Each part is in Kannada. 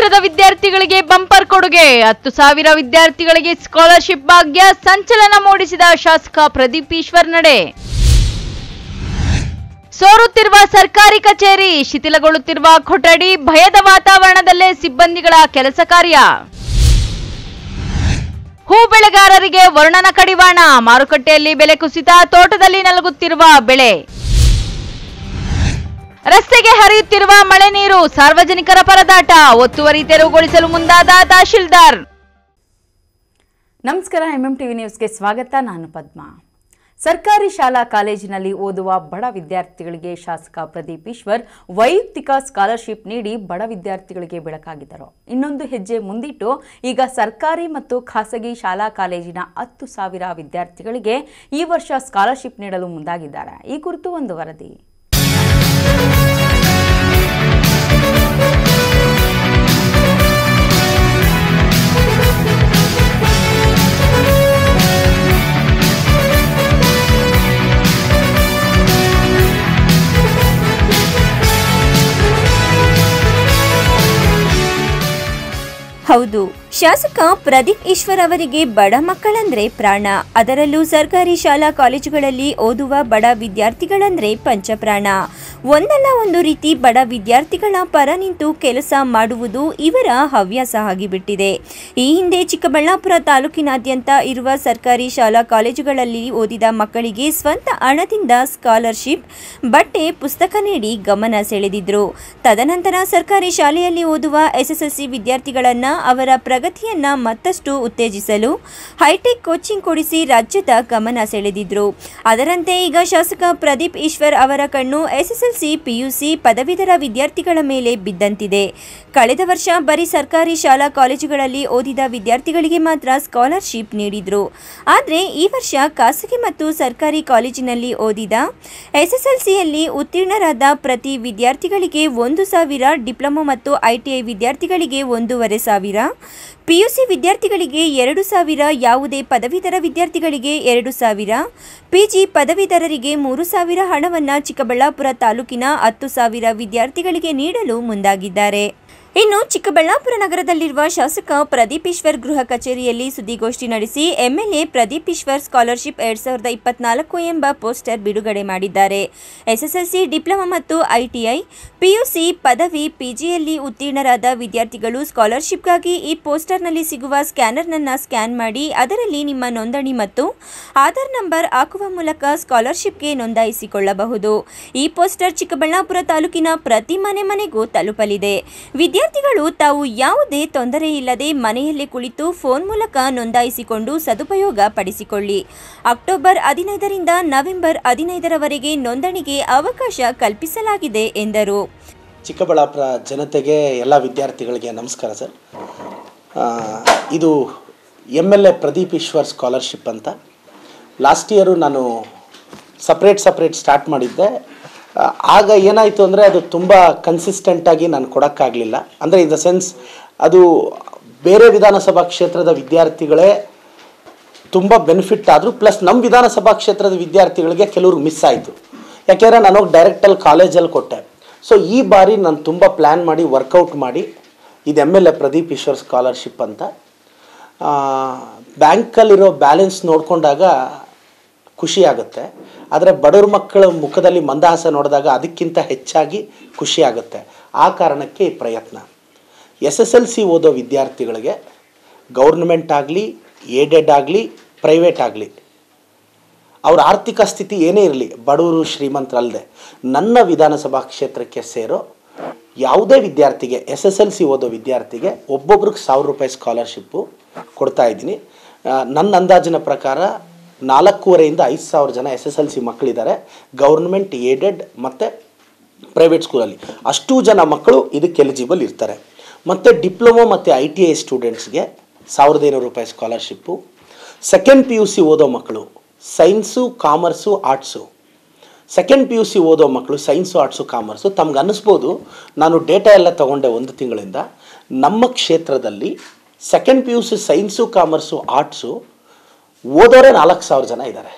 ಸಾವಿರದ ವಿದ್ಯಾರ್ಥಿಗಳಿಗೆ ಬಂಪರ್ ಕೊಡುಗೆ 10,000 ವಿದ್ಯಾರ್ಥಿಗಳಿಗೆ ಸ್ಕಾಲರ್‌ಶಿಪ್ ಭಾಗ್ಯ ಸಂಚಲನ ಮೂಡಿಸಿದ ಶಾಸಕ ಪ್ರದೀಪ್ ಈಶ್ವರ್ ನಡೆ. ಸೋರುತ್ತಿರುವ ಸರ್ಕಾರಿ ಕಚೇರಿ, ಶಿಥಿಲಗೊಳ್ಳುತ್ತಿರುವ ಕೊಠಡಿ, ಭಯದ ವಾತಾವರಣದಲ್ಲೇ ಸಿಬ್ಬಂದಿಗಳ ಕೆಲಸ ಕಾರ್ಯ. ಹೂ ಬೆಳೆಗಾರರಿಗೆ ವರುಣನ ಕಡಿವಾಣ, ಮಾರುಕಟ್ಟೆಯಲ್ಲಿ ಬೆಲೆ ಕುಸಿತ, ತೋಟದಲ್ಲಿ ನಲಗುತ್ತಿರುವ ಬೆಳೆ. ರಸ್ತೆಗೆ ಹರಿಯುತ್ತಿರುವ ಮಳೆ ನೀರು, ಸಾರ್ವಜನಿಕರ ಪರದಾಟ, ಒತ್ತುವರಿ ತೆರವುಗೊಳಿಸಲು ಮುಂದಾದ ತಹಶೀಲ್ದಾರ್. ನಮಸ್ಕಾರ, ಎಂಎಂಟಿವಿ ನ್ಯೂಸ್ಗೆ ಸ್ವಾಗತ. ನಾನು ಪದ್ಮಾ. ಸರ್ಕಾರಿ ಶಾಲಾ ಕಾಲೇಜಿನಲ್ಲಿ ಓದುವ ಬಡ ವಿದ್ಯಾರ್ಥಿಗಳಿಗೆ ಶಾಸಕ ಪ್ರದೀಪ್ ಈಶ್ವರ್ ವೈಯಕ್ತಿಕ ಸ್ಕಾಲರ್ಶಿಪ್ ನೀಡಿ ಬಡ ವಿದ್ಯಾರ್ಥಿಗಳಿಗೆ ಬೆಳಕಾಗಿದ್ದರು. ಇನ್ನೊಂದು ಹೆಜ್ಜೆ ಮುಂದಿಟ್ಟು ಈಗ ಸರ್ಕಾರಿ ಮತ್ತು ಖಾಸಗಿ ಶಾಲಾ ಕಾಲೇಜಿನ 10,000 ವಿದ್ಯಾರ್ಥಿಗಳಿಗೆ ಈ ವರ್ಷ ಸ್ಕಾಲರ್ಶಿಪ್ ನೀಡಲು ಮುಂದಾಗಿದ್ದಾರೆ. ಈ ಕುರಿತು ಒಂದು ವರದಿ. ಹೌದು, ಶಾಸಕ ಪ್ರದೀಪ್ ಈಶ್ವರ್ ಅವರಿಗೆ ಬಡ ಮಕ್ಕಳಂದ್ರೆ ಪ್ರಾಣ. ಅದರಲ್ಲೂ ಸರ್ಕಾರಿ ಶಾಲಾ ಕಾಲೇಜುಗಳಲ್ಲಿ ಓದುವ ಬಡ ವಿದ್ಯಾರ್ಥಿಗಳಂದ್ರೆ ಪಂಚಪ್ರಾಣ. ಒಂದಲ್ಲ ಒಂದು ರೀತಿ ಬಡ ವಿದ್ಯಾರ್ಥಿಗಳ ಪರ ನಿಂತು ಕೆಲಸ ಮಾಡುವುದು ಇವರ ಹವ್ಯಾಸ ಆಗಿಬಿಟ್ಟಿದೆ. ಈ ಹಿಂದೆ ಚಿಕ್ಕಬಳ್ಳಾಪುರ ತಾಲೂಕಿನಾದ್ಯಂತ ಇರುವ ಸರ್ಕಾರಿ ಶಾಲಾ ಕಾಲೇಜುಗಳಲ್ಲಿ ಓದಿದ ಮಕ್ಕಳಿಗೆ ಸ್ವಂತ ಹಣದಿಂದ ಸ್ಕಾಲರ್ಶಿಪ್, ಬಟ್ಟೆ, ಪುಸ್ತಕ ನೀಡಿ ಗಮನ ಸೆಳೆದಿದ್ರು. ತದನಂತರ ಸರ್ಕಾರಿ ಶಾಲೆಯಲ್ಲಿ ಓದುವ ಎಸ್ಎಸ್ಎಲ್ಸಿ ವಿದ್ಯಾರ್ಥಿಗಳನ್ನ ಅವರ ಪ್ರಗತಿಯನ್ನ ಮತ್ತಷ್ಟು ಉತ್ತೇಜಿಸಲು ಹೈಟೆಕ್ ಕೋಚಿಂಗ್ ಕೊಡಿಸಿ ರಾಜ್ಯದ ಗಮನ ಸೆಳೆದಿದ್ರು. ಅದರಂತೆ ಈಗ ಶಾಸಕ ಪ್ರದೀಪ್ ಈಶ್ವರ್ ಅವರ ಕಣ್ಣು ಎಸ್ಎಸ್ಎಲ್ಸಿ, ಪಿಯುಸಿ, ಪದವೀಧರ ವಿದ್ಯಾರ್ಥಿಗಳ ಮೇಲೆ ಬಿದ್ದಂತಿದೆ. ಕಳೆದ ವರ್ಷ ಬರೀ ಸರ್ಕಾರಿ ಶಾಲಾ ಕಾಲೇಜುಗಳಲ್ಲಿ ಓದಿದ ವಿದ್ಯಾರ್ಥಿಗಳಿಗೆ ಮಾತ್ರ ಸ್ಕಾಲರ್ಶಿಪ್ ನೀಡಿದ್ರು. ಆದರೆ ಈ ವರ್ಷ ಖಾಸಗಿ ಮತ್ತು ಸರ್ಕಾರಿ ಕಾಲೇಜಿನಲ್ಲಿ ಓದಿದ ಎಸ್ಎಸ್ಎಲ್ಸಿಯಲ್ಲಿ ಉತ್ತೀರ್ಣರಾದ ಪ್ರತಿ ವಿದ್ಯಾರ್ಥಿಗಳಿಗೆ 1,000, ಡಿಪ್ಲೊಮಾ ಮತ್ತು ಐಟಿಐ ವಿದ್ಯಾರ್ಥಿಗಳಿಗೆ 1,500, ಪಿಯುಸಿ ವಿದ್ಯಾರ್ಥಿಗಳಿಗೆ 2,000, ಯಾವುದೇ ಪದವೀಧರ ವಿದ್ಯಾರ್ಥಿಗಳಿಗೆ 2,000, ಪಿಜಿ ಪದವೀಧರರಿಗೆ 3,000 ಹಣವನ್ನು ಚಿಕ್ಕಬಳ್ಳಾಪುರ ತಾಲೂಕಿನ 10,000 ವಿದ್ಯಾರ್ಥಿಗಳಿಗೆ ನೀಡಲು ಮುಂದಾಗಿದ್ದಾರೆ. ಇನ್ನು ಚಿಕ್ಕಬಳ್ಳಾಪುರ ನಗರದಲ್ಲಿರುವ ಶಾಸಕ ಪ್ರದೀಪ್ ಈಶ್ವರ್ ಗೃಹ ಕಚೇರಿಯಲ್ಲಿ ಸುದ್ದಿಗೋಷ್ಠಿ ನಡೆಸಿ ಎಂಎಲ್ಎ ಪ್ರದೀಪ್ ಈಶ್ವರ್ ಸ್ಕಾಲರ್ಶಿಪ್ 2024 ಎಂಬ ಪೋಸ್ಟರ್ ಬಿಡುಗಡೆ ಮಾಡಿದ್ದಾರೆ. ಎಸ್ಎಸ್ಎಲ್ಸಿ, ಡಿಪ್ಲೊಮಾ ಮತ್ತು ಐಟಿಐ, ಪಿಯುಸಿ, ಪದವಿ, ಪಿಜಿಯಲ್ಲಿ ಉತ್ತೀರ್ಣರಾದ ವಿದ್ಯಾರ್ಥಿಗಳು ಸ್ಕಾಲರ್ಶಿಪ್ಗಾಗಿ ಈ ಪೋಸ್ಟರ್ನಲ್ಲಿ ಸಿಗುವ ಸ್ಕ್ಯಾನರ್ನನ್ನು ಸ್ಕ್ಯಾನ್ ಮಾಡಿ ಅದರಲ್ಲಿ ನಿಮ್ಮ ನೋಂದಣಿ ಮತ್ತು ಆಧಾರ್ ನಂಬರ್ ಹಾಕುವ ಮೂಲಕ ಸ್ಕಾಲರ್ಶಿಪ್ಗೆ ನೋಂದಾಯಿಸಿಕೊಳ್ಳಬಹುದು. ಈ ಪೋಸ್ಟರ್ ಚಿಕ್ಕಬಳ್ಳಾಪುರ ತಾಲೂಕಿನ ಪ್ರತಿ ಮನೆಗೂ ತಲುಪಲಿದೆ. ವಿದ್ಯಾರ್ಥಿಗಳು ತಾವು ಯಾವುದೇ ತೊಂದರೆ ಇಲ್ಲದೆ ಮನೆಯಲ್ಲೇ ಕುಳಿತು ಫೋನ್ ಮೂಲಕ ನೋಂದಾಯಿಸಿಕೊಂಡು ಸದುಪಯೋಗ ಪಡಿಸಿಕೊಳ್ಳಿ. ಅಕ್ಟೋಬರ್ 15ರಿಂದ ನವೆಂಬರ್ 15ರವರೆಗೆ ನೋಂದಣಿಗೆ ಅವಕಾಶ ಕಲ್ಪಿಸಲಾಗಿದೆ ಎಂದರು. ಚಿಕ್ಕಬಳ್ಳಾಪುರ ಜನತೆಗೆ, ಎಲ್ಲ ವಿದ್ಯಾರ್ಥಿಗಳಿಗೆ ನಮಸ್ಕಾರ ಸರ್. ಇದು ಎಂಎಲ್ಎ ಪ್ರದೀಪ್ ಈಶ್ವರ್ ಸ್ಕಾಲರ್ಶಿಪ್ ಅಂತ ಲಾಸ್ಟ್ ಇಯರು ನಾನು ಸಪ್ರೇಟ್ ಸ್ಟಾರ್ಟ್ ಮಾಡಿದ್ದೆ. ಆಗ ಏನಾಯಿತು ಅಂದರೆ ಅದು ತುಂಬ ಕನ್ಸಿಸ್ಟೆಂಟಾಗಿ ನಾನು ಕೊಡೋಕ್ಕಾಗಲಿಲ್ಲ. ಅಂದರೆ ಇನ್ ದ ಸೆನ್ಸ್ ಅದು ಬೇರೆ ವಿಧಾನಸಭಾ ಕ್ಷೇತ್ರದ ವಿದ್ಯಾರ್ಥಿಗಳೇ ತುಂಬ ಬೆನಿಫಿಟ್ ಆದರು, ಪ್ಲಸ್ ನಮ್ಮ ವಿಧಾನಸಭಾ ಕ್ಷೇತ್ರದ ವಿದ್ಯಾರ್ಥಿಗಳಿಗೆ ಕೆಲವ್ರಿಗೆ ಮಿಸ್ ಆಯಿತು. ಯಾಕೆಂದರೆ ನಾನು ಡೈರೆಕ್ಟಲ್ಲಿ ಕಾಲೇಜಲ್ಲಿ ಕೊಟ್ಟೆ. ಸೊ ಈ ಬಾರಿ ನಾನು ತುಂಬ ಪ್ಲ್ಯಾನ್ ಮಾಡಿ ವರ್ಕೌಟ್ ಮಾಡಿ ಇದು ಎಂಎಲ್ಎ ಪ್ರದೀಪ್ ಈಶ್ವರ್ ಸ್ಕಾಲರ್ಶಿಪ್ ಅಂತ ಬ್ಯಾಂಕಲ್ಲಿರೋ ಬ್ಯಾಲೆನ್ಸ್ ನೋಡಿಕೊಂಡಾಗ ಖುಷಿ ಆಗುತ್ತೆ. ಆದರೆ ಬಡವ್ರ ಮಕ್ಕಳ ಮುಖದಲ್ಲಿ ಮಂದಹಾಸ ನೋಡಿದಾಗ ಅದಕ್ಕಿಂತ ಹೆಚ್ಚಾಗಿ ಖುಷಿ ಆಗುತ್ತೆ. ಆ ಕಾರಣಕ್ಕೆ ಈ ಪ್ರಯತ್ನ. ಎಸ್ಎಸ್ಎಲ್ಸಿ ಓದೋ ವಿದ್ಯಾರ್ಥಿಗಳಿಗೆ ಗೌರ್ಮೆಂಟ್ ಆಗಲಿ, ಏಡೆಡ್ ಆಗಲಿ, ಪ್ರೈವೇಟ್ ಆಗಲಿ, ಅವ್ರ ಆರ್ಥಿಕ ಸ್ಥಿತಿ ಏನೇ ಇರಲಿ, ಬಡವರು ಶ್ರೀಮಂತರಲ್ಲದೆ ನನ್ನ ವಿಧಾನಸಭಾ ಕ್ಷೇತ್ರಕ್ಕೆ ಸೇರೋ ಯಾವುದೇ ವಿದ್ಯಾರ್ಥಿಗೆ, ಎಸ್ಎಸ್ಎಲ್ಸಿ ಓದೋ ವಿದ್ಯಾರ್ಥಿಗೆ ಒಬ್ಬೊಬ್ರಿಗೆ 1,000 ರೂಪಾಯಿ ಸ್ಕಾಲರ್ಶಿಪ್ಪು ಕೊಡ್ತಾಯಿದ್ದೀನಿ. ನನ್ನ ಅಂದಾಜಿನ ಪ್ರಕಾರ 4,500ರಿಂದ 5,000 ಜನ SSLC ಮಕ್ಕಳಿದ್ದಾರೆ ಗೌರ್ಮೆಂಟ್, ಏಡೆಡ್ ಮತ್ತು ಪ್ರೈವೇಟ್ ಸ್ಕೂಲಲ್ಲಿ. ಅಷ್ಟು ಜನ ಮಕ್ಕಳು ಇದಕ್ಕೆ ಎಲಿಜಿಬಲ್ ಇರ್ತಾರೆ. ಮತ್ತು ಡಿಪ್ಲೊಮಾ ಮತ್ತು ITI ಸ್ಟೂಡೆಂಟ್ಸ್ಗೆ 1,500 ರೂಪಾಯಿ ಸ್ಕಾಲರ್ಶಿಪ್ಪು. ಸೆಕೆಂಡ್ PUC ಓದೋ ಮಕ್ಕಳು, science, commerce, arts, second PUC ಓದೋ ಮಕ್ಕಳು ಸೈನ್ಸು, ಆರ್ಟ್ಸು, ಕಾಮರ್ಸು. ತಮ್ಗೆ ಅನ್ನಿಸ್ಬೋದು, ನಾನು ಡೇಟಾ ಎಲ್ಲ ತೊಗೊಂಡೆ 1 ತಿಂಗಳಿಂದ. ನಮ್ಮ ಕ್ಷೇತ್ರದಲ್ಲಿ second PUC science, commerce, arts ಓದೋರೆ 4,000 ಜನ ಇದ್ದಾರೆ.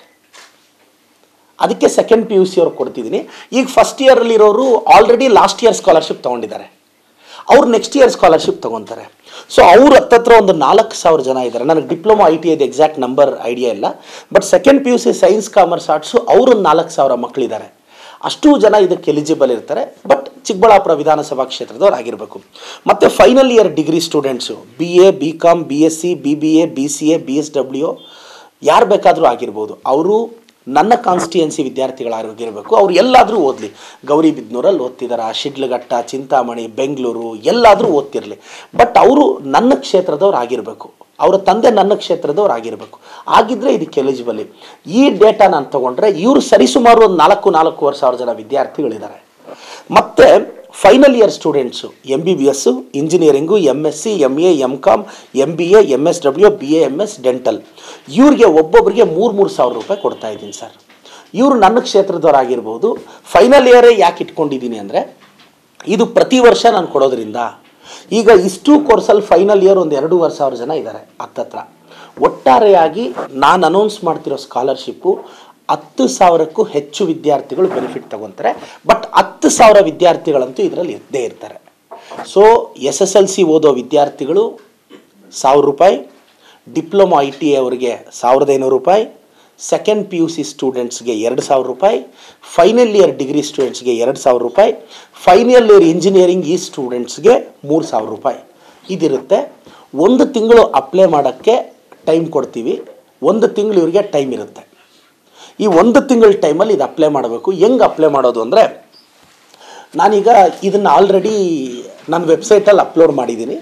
ಅದಕ್ಕೆ ಸೆಕೆಂಡ್ PUC ಅವ್ರು ಕೊಡ್ತಿದ್ದೀನಿ. ಈಗ ಫಸ್ಟ್ ಇಯರಲ್ಲಿರೋರು ಆಲ್ರೆಡಿ ಲಾಸ್ಟ್ ಇಯರ್ ಸ್ಕಾಲರ್ಶಿಪ್ ತೊಗೊಂಡಿದ್ದಾರೆ. ಅವ್ರು ನೆಕ್ಸ್ಟ್ ಇಯರ್ ಸ್ಕಾಲರ್ಶಿಪ್ ತೊಗೊತಾರೆ. ಸೊ ಅವ್ರು ಹತ್ತತ್ರ ಒಂದು 4,000 ಜನ ಇದ್ದಾರೆ. ನನಗೆ diploma ITI exact number idea ಇಲ್ಲ, but second PUC science commerce arts ಅವರು 4,000 ಮಕ್ಕಳಿದ್ದಾರೆ. ಅಷ್ಟು ಜನ ಇದಕ್ಕೆ ಎಲಿಜಿಬಲ್ ಇರ್ತಾರೆ. ಬಟ್ ಚಿಕ್ಕಬಳ್ಳಾಪುರ ವಿಧಾನಸಭಾ ಕ್ಷೇತ್ರದವ್ರು ಆಗಿರಬೇಕು. ಮತ್ತು final year degree students BA BCom BSc BBA BCA BSW ಯಾರು ಬೇಕಾದರೂ ಆಗಿರ್ಬೋದು. ಅವರು ನನ್ನ ಕಾನ್ಸ್ಟಿಟ್ಯೂನ್ಸಿ ವಿದ್ಯಾರ್ಥಿಗಳಾಗಿರಬೇಕು. ಅವ್ರು ಎಲ್ಲಾದರೂ ಓದಲಿ, ಗೌರಿಬಿದನೂರಲ್ಲಿ ಓದ್ತಿದ್ದಾರೆ, ಶಿಡ್ಲಘಟ್ಟ, ಚಿಂತಾಮಣಿ, ಬೆಂಗಳೂರು ಎಲ್ಲಾದರೂ ಓದ್ತಿರಲಿ, ಬಟ್ ಅವರು ನನ್ನ ಕ್ಷೇತ್ರದವ್ರು ಆಗಿರಬೇಕು, ಅವರ ತಂದೆ ನನ್ನ ಕ್ಷೇತ್ರದವ್ರು ಆಗಿರಬೇಕು. ಆಗಿದ್ದರೆ ಇದಕ್ಕೆ ಎಲಿಜಿಬಲಿ. ಈ ಡೇಟಾ ನಾನು ತೊಗೊಂಡ್ರೆ ಇವರು ಸರಿಸುಮಾರು ಒಂದು 4,000 ಜನ ವಿದ್ಯಾರ್ಥಿಗಳಿದ್ದಾರೆ. ಮತ್ತು final year students MBBS, engineering, MSc MA MCom MBA MSW BAMS dental, ಇವ್ರಿಗೆ ಒಬ್ಬೊಬ್ಬರಿಗೆ 3,000 ರೂಪಾಯಿ ಕೊಡ್ತಾ ಇದ್ದೀನಿ ಸರ್. ಇವರು ನನ್ನ ಕ್ಷೇತ್ರದವರಾಗಿರ್ಬೋದು. ಫೈನಲ್ ಇಯರೇ ಯಾಕೆ ಇಟ್ಕೊಂಡಿದ್ದೀನಿ ಅಂದರೆ, ಇದು ಪ್ರತಿ ವರ್ಷ ನಾನು ಕೊಡೋದ್ರಿಂದ ಈಗ ಇಷ್ಟು ಕೋರ್ಸಲ್ಲಿ ಫೈನಲ್ ಇಯರ್ ಒಂದು 2,500 ಜನ ಇದ್ದಾರೆ ಹತ್ತತ್ರ. ಒಟ್ಟಾರೆಯಾಗಿ ನಾನು ಅನೌನ್ಸ್ ಮಾಡ್ತಿರೋ ಸ್ಕಾಲರ್ಶಿಪ್ಪು 10,000ಕ್ಕೂ ಹೆಚ್ಚು ವಿದ್ಯಾರ್ಥಿಗಳು ಬೆನಿಫಿಟ್ ತಗೊತಾರೆ. ಬಟ್ 10,000 ವಿದ್ಯಾರ್ಥಿಗಳಂತೂ ಇದರಲ್ಲಿ ಇದ್ದೇ ಇರ್ತಾರೆ. ಸೊ SSLC ಓದೋ ವಿದ್ಯಾರ್ಥಿಗಳು 1,000 ರೂಪಾಯಿ, ಡಿಪ್ಲೊಮಾ ITI ಅವರಿಗೆ 1,500 ರೂಪಾಯಿ, ಸೆಕೆಂಡ್ PUC ಸ್ಟೂಡೆಂಟ್ಸ್ಗೆ 2,000 ರೂಪಾಯಿ, ಫೈನಲ್ ಇಯರ್ ಡಿಗ್ರಿ ಸ್ಟೂಡೆಂಟ್ಸ್ಗೆ 2,000 ರೂಪಾಯಿ, ಫೈನಲ್ ಇಯರ್ ಇಂಜಿನಿಯರಿಂಗ್ ಈ ಸ್ಟೂಡೆಂಟ್ಸ್ಗೆ 3,000 ರೂಪಾಯಿ ಇದಿರುತ್ತೆ. 1 ತಿಂಗಳು ಅಪ್ಲೈ ಮಾಡೋಕ್ಕೆ ಟೈಮ್ ಕೊಡ್ತೀವಿ. 1 ತಿಂಗಳು ಇವರಿಗೆ ಟೈಮ್ ಇರುತ್ತೆ. ಈ 1 ತಿಂಗಳ ಟೈಮಲ್ಲಿ ಇದು ಅಪ್ಲೈ ಮಾಡಬೇಕು. ಹೆಂಗೆ ಅಪ್ಲೈ ಮಾಡೋದು ಅಂದರೆ, ನಾನೀಗ ಇದನ್ನು ಆಲ್ರೆಡಿ ನನ್ನ ವೆಬ್ಸೈಟಲ್ಲಿ ಅಪ್ಲೋಡ್ ಮಾಡಿದ್ದೀನಿ.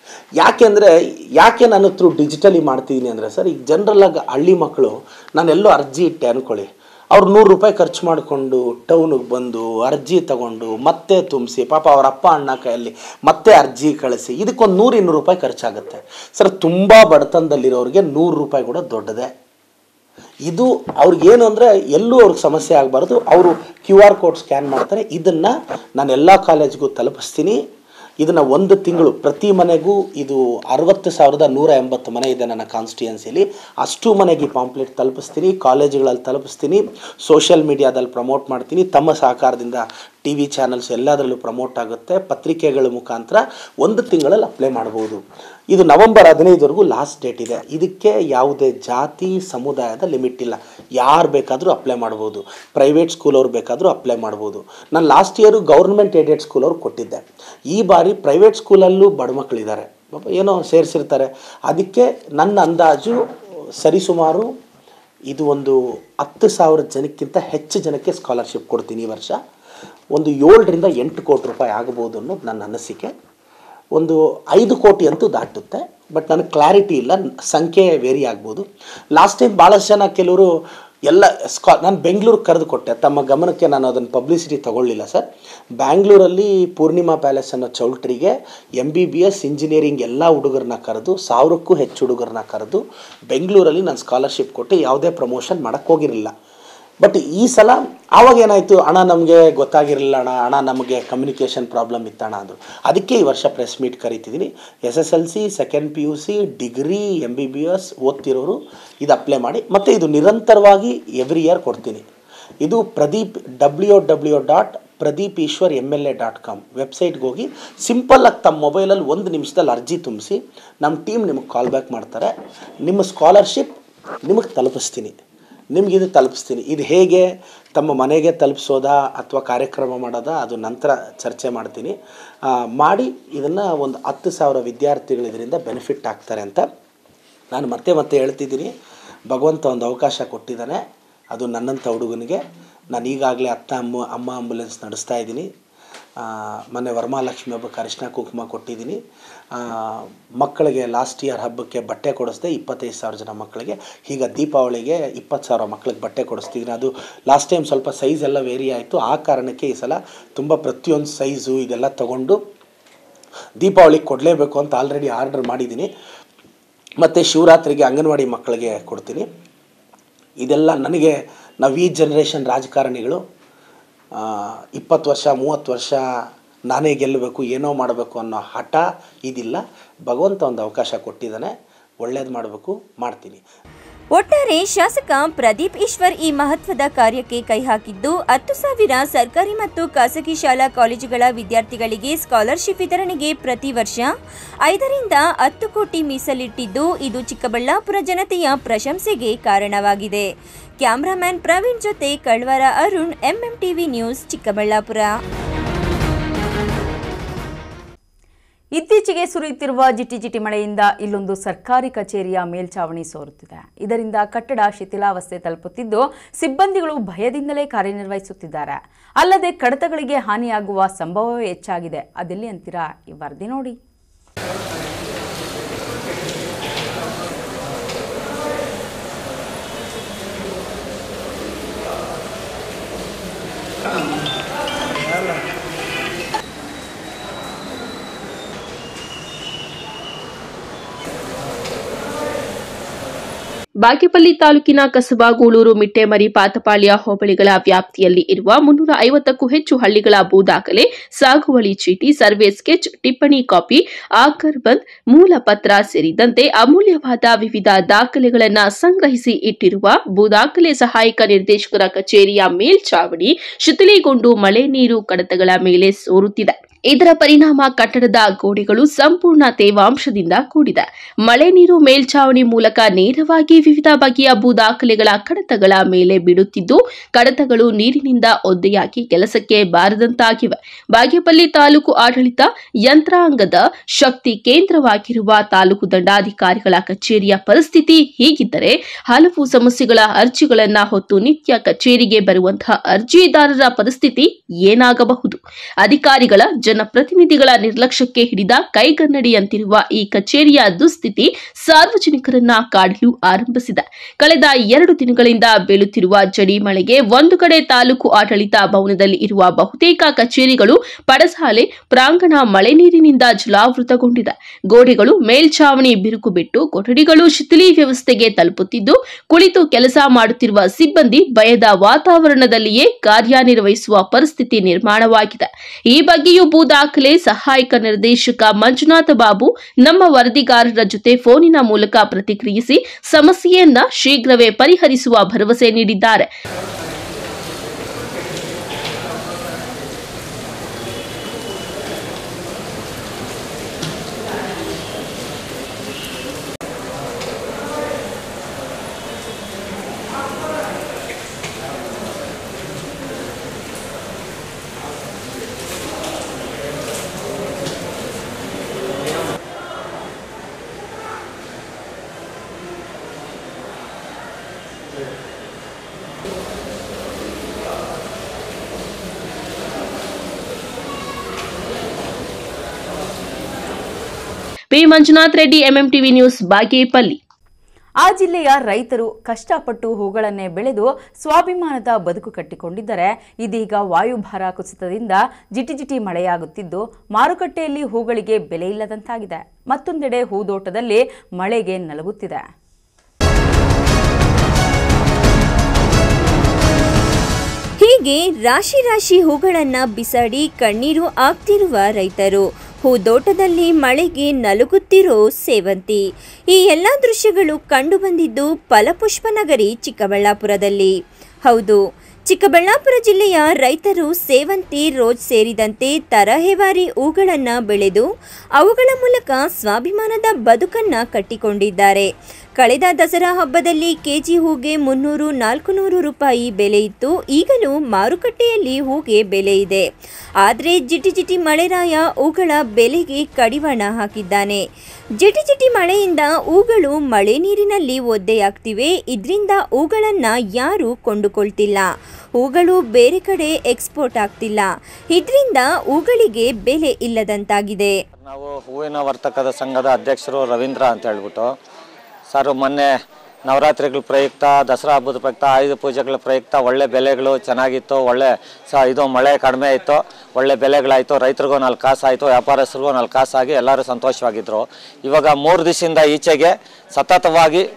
ಯಾಕೆ ನಾನು ಥ್ರೂ ಡಿಜಿಟಲಿ ಮಾಡ್ತಿದ್ದೀನಿ ಅಂದರೆ ಸರ್, ಈಗ ಜನರಲ್ಲಾಗಿ ಹಳ್ಳಿ ಮಕ್ಕಳು ನಾನೆಲ್ಲೋ ಅರ್ಜಿ ಇಟ್ಟೆ ಅಂದ್ಕೊಳ್ಳಿ, ಅವ್ರು 100 ರೂಪಾಯಿ ಖರ್ಚು ಮಾಡಿಕೊಂಡು ಟೌನಿಗೆ ಬಂದು ಅರ್ಜಿ ತಗೊಂಡು ಮತ್ತೆ ತುಂಬಿಸಿ, ಪಾಪ ಅವ್ರ ಅಪ್ಪ ಅಣ್ಣ ಕೈಯಲ್ಲಿ ಮತ್ತೆ ಅರ್ಜಿ ಕಳಿಸಿ, ಇದಕ್ಕೊಂದು 100-200 ರೂಪಾಯಿ ಖರ್ಚಾಗುತ್ತೆ ಸರ್. ತುಂಬ ಬಡತನದಲ್ಲಿರೋರಿಗೆ 100 ರೂಪಾಯಿ ಕೂಡ ದೊಡ್ಡದೇ. ಇದು ಅವ್ರಿಗೇನು ಅಂದರೆ ಎಲ್ಲೂ ಅವ್ರಿಗೆ ಸಮಸ್ಯೆ ಆಗಬಾರ್ದು. ಅವರು QR ಕೋಡ್ ಸ್ಕ್ಯಾನ್ ಮಾಡ್ತಾರೆ. ಇದನ್ನು ನಾನು ಎಲ್ಲ ಕಾಲೇಜ್ಗೂ ತಲುಪಿಸ್ತೀನಿ. ಇದನ್ನು 1 ತಿಂಗಳು ಪ್ರತಿ ಮನೆಗೂ, ಇದು 60,180 ಮನೆ ಇದೆ ನನ್ನ ಕಾನ್ಸ್ಟಿಟ್ಯೂನ್ಸಿಲಿ, ಅಷ್ಟು ಮನೆಗೆ ಪಾಂಪ್ಲೆಟ್ ತಲುಪಿಸ್ತೀನಿ, ಕಾಲೇಜುಗಳಲ್ಲಿ ತಲುಪಿಸ್ತೀನಿ, ಸೋಷಿಯಲ್ ಮೀಡಿಯಾದಲ್ಲಿ ಪ್ರಮೋಟ್ ಮಾಡ್ತೀನಿ. ತಮ್ಮ ಸಹಕಾರದಿಂದ TV ಚಾನಲ್ಸ್ ಎಲ್ಲದರಲ್ಲೂ ಪ್ರಮೋಟ್ ಆಗುತ್ತೆ. ಪತ್ರಿಕೆಗಳ ಮುಖಾಂತರ 1 ತಿಂಗಳಲ್ಲಿ ಅಪ್ಲೈ ಮಾಡ್ಬೋದು. ಇದು ನವೆಂಬರ್ 15ವರೆಗೂ ಲಾಸ್ಟ್ ಡೇಟ್ ಇದೆ. ಇದಕ್ಕೆ ಯಾವುದೇ ಜಾತಿ ಸಮುದಾಯದ ಲಿಮಿಟ್ ಇಲ್ಲ, ಯಾರು ಬೇಕಾದರೂ ಅಪ್ಲೈ ಮಾಡ್ಬೋದು. ಪ್ರೈವೇಟ್ ಸ್ಕೂಲವ್ರು ಬೇಕಾದರೂ ಅಪ್ಲೈ ಮಾಡ್ಬೋದು. ನಾನು ಲಾಸ್ಟ್ ಇಯರು ಗೌರ್ಮೆಂಟ್ ಏಡೆಡ್ ಸ್ಕೂಲವ್ರು ಕೊಟ್ಟಿದ್ದೆ. ಈ ಬಾರಿ ಪ್ರೈವೇಟ್ ಸ್ಕೂಲಲ್ಲೂ ಬಡ ಮಕ್ಕಳಿದ್ದಾರೆ, ಏನೋ ಸೇರಿಸಿರ್ತಾರೆ. ಅದಕ್ಕೆ ನನ್ನ ಅಂದಾಜು ಸರಿಸುಮಾರು ಇದು ಒಂದು 10,000 ಜನಕ್ಕಿಂತ ಹೆಚ್ಚು ಜನಕ್ಕೆ ಸ್ಕಾಲರ್ಶಿಪ್ ಕೊಡ್ತೀನಿ ಈ ವರ್ಷ. ಒಂದು 7ರಿಂದ 8 ಕೋಟಿ ರೂಪಾಯಿ ಆಗ್ಬೋದು ಅನ್ನೋದು ನನ್ನ ಅನಿಸಿಕೆ. ಒಂದು 5 ಕೋಟಿ ಅಂತೂ ದಾಟುತ್ತೆ, ಬಟ್ ನನಗೆ ಕ್ಲಾರಿಟಿ ಇಲ್ಲ, ಸಂಖ್ಯೆ ವೇರಿ ಆಗ್ಬೋದು. ಲಾಸ್ಟ್ ಟೈಮ್ ಭಾಳಷ್ಟು ಜನ ಕೆಲವರು ಎಲ್ಲ ನಾನು ಬೆಂಗಳೂರಿಗೆ ಕರೆದು ಕೊಟ್ಟೆ, ತಮ್ಮ ಗಮನಕ್ಕೆ ನಾನು ಅದನ್ನು ಪಬ್ಲಿಸಿಟಿ ತೊಗೊಳ್ಳಿಲ್ಲ ಸರ್. ಬ್ಯಾಂಗ್ಳೂರಲ್ಲಿ ಪೂರ್ಣಿಮಾ ಪ್ಯಾಲೇಸ್ ಅನ್ನೋ ಚೌಲ್ಟ್ರಿಗೆ MBBS ಇಂಜಿನಿಯರಿಂಗ್ ಎಲ್ಲ ಹುಡುಗರನ್ನ ಕರೆದು 1,000ಕ್ಕೂ ಹೆಚ್ಚು ಹುಡುಗರನ್ನ ಕರೆದು ಬೆಂಗಳೂರಲ್ಲಿ ನಾನು ಸ್ಕಾಲರ್ಶಿಪ್ ಕೊಟ್ಟು ಯಾವುದೇ ಪ್ರಮೋಷನ್ ಮಾಡೋಕ್ಕೆ ಹೋಗಿರಲಿಲ್ಲ. ಬಟ್ ಈ ಸಲ ಆವಾಗ ಏನಾಯಿತು, ಅಣ್ಣ ನಮಗೆ ಗೊತ್ತಾಗಿರಲಿಲ್ಲ ಅಣ್ಣ ನಮಗೆ ಕಮ್ಯುನಿಕೇಷನ್ ಪ್ರಾಬ್ಲಮ್ ಇತ್ತಣ್ಣ ಅಂದರು. ಅದಕ್ಕೆ ಈ ವರ್ಷ ಪ್ರೆಸ್ ಮೀಟ್ ಕರಿತಿದ್ದೀನಿ. SSLC ಸೆಕೆಂಡ್ PUC ಡಿಗ್ರಿ MBBS ಓದ್ತಿರೋರು ಇದು ಅಪ್ಲೈ ಮಾಡಿ. ಮತ್ತು ಇದು ನಿರಂತರವಾಗಿ ಎವ್ರಿ ಇಯರ್ ಕೊಡ್ತೀನಿ. ಇದು pradeepishwarmla.com ವೆಬ್ಸೈಟ್ಗೆ ಹೋಗಿ ಸಿಂಪಲ್ಲಾಗಿ ತಮ್ಮ ಮೊಬೈಲಲ್ಲಿ 1 ನಿಮಿಷದಲ್ಲಿ ಅರ್ಜಿ ತುಂಬಿಸಿ, ನಮ್ಮ ಟೀಮ್ ನಿಮಗೆ ಕಾಲ್ ಬ್ಯಾಕ್ ಮಾಡ್ತಾರೆ. ನಿಮ್ಮ ಸ್ಕಾಲರ್ಶಿಪ್ ನಿಮಗೆ ತಲುಪಿಸ್ತೀನಿ, ನಿಮಗಿದು ತಲುಪಿಸ್ತೀನಿ. ಇದು ಹೇಗೆ ತಮ್ಮ ಮನೆಗೆ ತಲುಪಿಸೋದಾ ಅಥವಾ ಕಾರ್ಯಕ್ರಮ ಮಾಡೋದಾ, ಅದು ನಂತರ ಚರ್ಚೆ ಮಾಡ್ತೀನಿ. ಮಾಡಿ ಇದನ್ನು ಒಂದು 10,000 ವಿದ್ಯಾರ್ಥಿಗಳು ಇದರಿಂದ ಬೆನಿಫಿಟ್ ಆಗ್ತಾರೆ ಅಂತ ನಾನು ಮತ್ತೆ ಹೇಳ್ತಿದ್ದೀನಿ. ಭಗವಂತ ಒಂದು ಅವಕಾಶ ಕೊಟ್ಟಿದ್ದಾನೆ, ಅದು ನನ್ನಂಥ ಹುಡುಗನಿಗೆ. ನಾನು ಈಗಾಗಲೇ ಅಮ್ಮ ಆಂಬುಲೆನ್ಸ್ ನಡೆಸ್ತಾ ಇದ್ದೀನಿ. ಮೊನ್ನೆ ವರಮಹಾಲಕ್ಷ್ಮಿ ಹಬ್ಬಕ್ಕೆ ಅರಿಶಿನ ಕುಂಕುಮ ಕೊಟ್ಟಿದ್ದೀನಿ. ಮಕ್ಕಳಿಗೆ ಲಾಸ್ಟ್ ಇಯರ್ ಹಬ್ಬಕ್ಕೆ ಬಟ್ಟೆ ಕೊಡಿಸ್ದೆ 25,000 ಜನ ಮಕ್ಕಳಿಗೆ. ಈಗ ದೀಪಾವಳಿಗೆ 20,000 ಮಕ್ಕಳಿಗೆ ಬಟ್ಟೆ ಕೊಡಿಸ್ತಿದ್ದೀನಿ. ಅದು ಲಾಸ್ಟ್ ಟೈಮ್ ಸ್ವಲ್ಪ ಸೈಜ್ ಎಲ್ಲ ವೇರಿ ಆಯಿತು, ಆ ಕಾರಣಕ್ಕೆ ಈ ಸಲ ತುಂಬ ಪ್ರತಿಯೊಂದು ಸೈಜು ಇದೆಲ್ಲ ತೊಗೊಂಡು ದೀಪಾವಳಿಗೆ ಕೊಡಲೇಬೇಕು ಅಂತ ಆಲ್ರೆಡಿ ಆರ್ಡರ್ ಮಾಡಿದ್ದೀನಿ. ಮತ್ತು ಶಿವರಾತ್ರಿಗೆ ಅಂಗನವಾಡಿ ಮಕ್ಕಳಿಗೆ ಕೊಡ್ತೀನಿ. ಇದೆಲ್ಲ ನನಗೆ ನಾವು ಈ ಜನ್ರೇಷನ್ ರಾಜಕಾರಣಿಗಳು 20 ವರ್ಷ 30 ವರ್ಷ ನಾನೇ ಗೆಲ್ಲಬೇಕು, ಏನೋ ಮಾಡಬೇಕು ಅನ್ನೋ ಹಠ ಇದಿಲ್ಲ. ಭಗವಂತ ಒಂದು ಅವಕಾಶ ಕೊಟ್ಟಿದ್ದಾನೆ, ಒಳ್ಳೇದು ಮಾಡಬೇಕು, ಮಾಡ್ತೀನಿ. ಒಟ್ಟಾರೆ ಶಾಸಕ ಪ್ರದೀಪ್ ಈಶ್ವರ್ ಈ ಮಹತ್ವದ ಕಾರ್ಯಕ್ಕೆ ಕೈ ಹಾಕಿದ್ದು 10,000 ಸರ್ಕಾರಿ ಮತ್ತು ಖಾಸಗಿ ಶಾಲಾ ಕಾಲೇಜುಗಳ ವಿದ್ಯಾರ್ಥಿಗಳಿಗೆ ಸ್ಕಾಲರ್ಶಿಪ್ ವಿತರಣೆಗೆ ಪ್ರತಿ ವರ್ಷ 5 ರಿಂದ 10 ಕೋಟಿ ಮೀಸಲಿಟ್ಟಿದ್ದು ಇದು ಚಿಕ್ಕಬಳ್ಳಾಪುರ ಜನತೆಯ ಪ್ರಶಂಸೆಗೆ ಕಾರಣವಾಗಿದೆ. ಕ್ಯಾಮರಾಮನ್ ಪ್ರವೀಣ್ ಜೊತೆ ಕಳ್ವಾರ ಅರುಣ್, ಎಂಎಂಟಿವಿ ನ್ಯೂಸ್, ಚಿಕ್ಕಬಳ್ಳಾಪುರ. ಇತ್ತೀಚೆಗೆ ಸುರಿಯುತ್ತಿರುವ ಜಿಟಿಜಿಟಿ ಮಳೆಯಿಂದ ಇಲ್ಲೊಂದು ಸರ್ಕಾರಿ ಕಚೇರಿಯ ಮೇಲ್ಛಾವಣಿ ಸೋರುತ್ತಿದೆ. ಇದರಿಂದ ಕಟ್ಟಡ ಶಿಥಿಲಾವಸ್ಥೆ ತಲುಪುತ್ತಿದ್ದು ಸಿಬ್ಬಂದಿಗಳು ಭಯದಿಂದಲೇ ಕಾರ್ಯನಿರ್ವಹಿಸುತ್ತಿದ್ದಾರೆ. ಅಲ್ಲದೆ ಕಡತಗಳಿಗೆ ಹಾನಿಯಾಗುವ ಸಂಭವವೇ ಹೆಚ್ಚಾಗಿದೆ. ಅದೆಲ್ಲಿ ಅಂತೀರಾ? ಈ ವರದಿ ನೋಡಿ. ಬಾಗೇಪಲ್ಲಿ ತಾಲೂಕಿನ ಕಸಬಾ, ಗೂಳೂರು, ಮಿಟ್ಟೆಮರಿ, ಪಾತಪಾಳ್ಯ ಹೋಬಳಿಗಳ ವ್ಯಾಪ್ತಿಯಲ್ಲಿ ಇರುವ 350ಕ್ಕೂ ಹೆಚ್ಚು ಹಳ್ಳಿಗಳ ಭೂ ದಾಖಲೆ, ಸಾಗುವಳಿ ಚೀಟಿ, ಸರ್ವೆ ಸ್ಕೆಚ್, ಟಿಪ್ಪಣಿ ಕಾಪಿ, ಆಕರ್ ಬಂದ್, ಮೂಲ ಪತ್ರ ಸೇರಿದಂತೆ ಅಮೂಲ್ಯವಾದ ವಿವಿಧ ದಾಖಲೆಗಳನ್ನು ಸಂಗ್ರಹಿಸಿ ಇಟ್ಟಿರುವ ಭೂ ದಾಖಲೆ ಸಹಾಯಕ ನಿರ್ದೇಶಕರ ಕಚೇರಿಯ ಮೇಲ್ಛಾವಣಿ ಶಿಥಿಲಗೊಂಡು ಮಳೆ ನೀರು ಕಡತಗಳ ಮೇಲೆ ಸೋರುತ್ತಿದೆ. ಇದರ ಪರಿಣಾಮ ಕಟ್ಟಡದ ಗೋಡೆಗಳು ಸಂಪೂರ್ಣ ತೇವಾಂಶದಿಂದ ಕೂಡಿದೆ. ಮಳೆ ನೀರು ಮೇಲ್ಛಾವಣಿ ಮೂಲಕ ನೇರವಾಗಿ ವಿವಿಧ ಬಗೆಯ ಭೂ ದಾಖಲೆಗಳ ಕಡತಗಳ ಮೇಲೆ ಬಿಡುತ್ತಿದ್ದು, ಕಡತಗಳು ನೀರಿನಿಂದ ಒದ್ದೆಯಾಗಿ ಕೆಲಸಕ್ಕೆ ಬಾರದಂತಾಗಿವೆ. ಬಾಗೇಪಲ್ಲಿ ತಾಲೂಕು ಆಡಳಿತ ಯಂತ್ರಾಂಗದ ಶಕ್ತಿ ಕೇಂದ್ರವಾಗಿರುವ ತಾಲೂಕು ದಂಡಾಧಿಕಾರಿಗಳ ಕಚೇರಿಯ ಪರಿಸ್ಥಿತಿ ಹೀಗಿದ್ದರೆ, ಹಲವು ಸಮಸ್ಯೆಗಳ ಅರ್ಜಿಗಳನ್ನು ಹೊತ್ತು ನಿತ್ಯ ಕಚೇರಿಗೆ ಬರುವಂತಹ ಅರ್ಜಿದಾರರ ಪರಿಸ್ಥಿತಿ ಏನಾಗಬಹುದು? ಅಧಿಕಾರಿಗಳ ಜನಪ್ರತಿನಿಧಿಗಳ ನಿರ್ಲಕ್ಷ್ಯಕ್ಕೆ ಹಿಡಿದ ಕೈಗನ್ನಡಿಯಂತಿರುವ ಈ ಕಚೇರಿಯ ದುಸ್ಥಿತಿ ಸಾರ್ವಜನಿಕರನ್ನ ಕಾಡಲು ಆರಂಭಿಸಿದೆ. ಕಳೆದ 2 ದಿನಗಳಿಂದ ಬೀಳುತ್ತಿರುವ ಜಡಿ ಮಳೆಗೆ ಒಂದು ಕಡೆ ತಾಲೂಕು ಆಡಳಿತ ಭವನದಲ್ಲಿ ಇರುವ ಬಹುತೇಕ ಕಚೇರಿಗಳು, ಪಡಸಾಲೆ ಪ್ರಾಂಗಣ ಮಳೆ ನೀರಿನಿಂದ ಜಲಾವೃತಗೊಂಡಿದೆ. ಗೋಡೆಗಳು, ಮೇಲ್ಛಾವಣಿ ಬಿರುಕು ಬಿಟ್ಟು ಕೊಠಡಿಗಳು ಶಿಥಿಲಿ ವ್ಯವಸ್ಥೆಗೆ ತಲುಪುತ್ತಿದ್ದು, ಕುಳಿತು ಕೆಲಸ ಮಾಡುತ್ತಿರುವ ಸಿಬ್ಬಂದಿ ಭಯದ ವಾತಾವರಣದಲ್ಲಿಯೇ ಕಾರ್ಯನಿರ್ವಹಿಸುವ ಪರಿಸ್ಥಿತಿ ನಿರ್ಮಾಣವಾಗಿದೆ. ಈ ಬಗ್ಗೆಯೂ ಭೂ ದಾಖಲೆ ಸಹಾಯಕ ನಿರ್ದೇಶಕ ಮಂಜುನಾಥ ಬಾಬು ನಮ್ಮ ವರದಿಗಾರರ ಜೊತೆ ಫೋನಿನ ಮೂಲಕ ಪ್ರತಿಕ್ರಿಯಿಸಿ ಸಮಸ್ಯೆಯನ್ನ ಶೀಘ್ರವೇ ಪರಿಹರಿಸುವ ಭರವಸೆ ನೀಡಿದ್ದಾರೆ. P Manjunath Reddy, MMTV news, Bagepalli. ಆ ಜಿಲ್ಲೆಯ ರೈತರು ಕಷ್ಟಪಟ್ಟು ಹೂಗಳನ್ನೇ ಬೆಳೆದು ಸ್ವಾಭಿಮಾನದ ಬದುಕು ಕಟ್ಟಿಕೊಂಡಿದ್ದರೆ, ಇದೀಗ ವಾಯುಭಾರ ಕುಸಿತದಿಂದ ಜಿಟಿಜಿಟಿ ಮಳೆಯಾಗುತ್ತಿದ್ದು ಮಾರುಕಟ್ಟೆಯಲ್ಲಿ ಹೂಗಳಿಗೆ ಬೆಲೆ ಇಲ್ಲದಂತಾಗಿದೆ. ಮತ್ತೊಂದೆಡೆ ಹೂದೋಟದಲ್ಲಿ ಮಳೆಗೆ ನಲಗುತ್ತಿದೆ. ಹೀಗೆ ರಾಶಿ ರಾಶಿ ಹೂಗಳನ್ನ ಬಿಸಾಡಿ ಕಣ್ಣೀರು ಆಗ್ತಿರುವ ರೈತರು, ಹೂದೋಟದಲ್ಲಿ ಮಳೆಗೆ ನಲುಗುತ್ತಿರೋ ಸೇವಂತಿ, ಈ ಎಲ್ಲ ದೃಶ್ಯಗಳು ಕಂಡುಬಂದಿದ್ದು ಫಲಪುಷ್ಪನಗರಿ ಚಿಕ್ಕಬಳ್ಳಾಪುರದಲ್ಲಿ. ಹೌದು, ಚಿಕ್ಕಬಳ್ಳಾಪುರ ಜಿಲ್ಲೆಯ ರೈತರು ಸೇವಂತಿ, ರೋಜ್ ಸೇರಿದಂತೆ ತರಹೇವಾರಿ ಹೂಗಳನ್ನು ಬೆಳೆದು ಅವುಗಳ ಮೂಲಕ ಸ್ವಾಭಿಮಾನದ ಬದುಕನ್ನು ಕಟ್ಟಿಕೊಂಡಿದ್ದಾರೆ. ಕಳೆದ ದಸರಾ ಹಬ್ಬದಲ್ಲಿ ಕೆಜಿ ಹೂಗೆ 300-400 ರೂಪಾಯಿ ಬೆಲೆ ಇತ್ತು. ಈಗಲೂ ಮಾರುಕಟ್ಟೆಯಲ್ಲಿ ಹೂಗೆ ಬೆಲೆ ಇದೆ. ಆದರೆ ಜಿಟಿಜಿಟಿ ಮಳೆರಾಯ ಹೂಗಳ ಬೆಲೆಗೆ ಕಡಿವಾಣ ಹಾಕಿದ್ದಾನೆ. ಜಿಟಿಜಿಟಿ ಮಳೆಯಿಂದ ಹೂಗಳು ಮಳೆ ನೀರಿನಲ್ಲಿ ಒದ್ದೆಯಾಗ್ತಿವೆ. ಇದರಿಂದ ಹೂಗಳನ್ನು ಯಾರೂ ಕೊಂಡುಕೊಳ್ತಿಲ್ಲ. ಹೂಗಳು ಬೇರೆ ಕಡೆ ಎಕ್ಸ್ಪೋರ್ಟ್ ಆಗ್ತಿಲ್ಲ. ಇದರಿಂದ ಹೂಗಳಿಗೆ ಬೆಲೆ ಇಲ್ಲದಂತಾಗಿದೆ. ನಾವು ಹೂವಿನ ವರ್ತಕದ ಸಂಘದ ಅಧ್ಯಕ್ಷರು ರವೀಂದ್ರ ಅಂತ ಹೇಳ್ಬಿಟ್ಟು ಸರ್, ಮೊನ್ನೆ ನವರಾತ್ರಿಗಳ ಪ್ರಯುಕ್ತ, ದಸರಾ ಹಬ್ಬದ ಪ್ರಯುಕ್ತ, ಆಯುಧ ಪೂಜೆಗಳ ಪ್ರಯುಕ್ತ ಒಳ್ಳೆ ಬೆಲೆಗಳು ಚೆನ್ನಾಗಿತ್ತು. ಒಳ್ಳೆ ಇದು ಮಳೆ ಕಡಿಮೆ ಇತ್ತು, ಒಳ್ಳೆ ಬೆಲೆಗಳಾಯಿತು. ರೈತರಿಗೂ 4 ಕಾಸು ಆಯಿತು, ವ್ಯಾಪಾರಸ್ಥರಿಗೂ 4 ಕಾಸು ಆಗಿ ಎಲ್ಲರೂ ಸಂತೋಷವಾಗಿದ್ದರು. ಇವಾಗ 3 ದಿವಸದಿಂದ ಈಚೆಗೆ ಸತತವಾಗಿ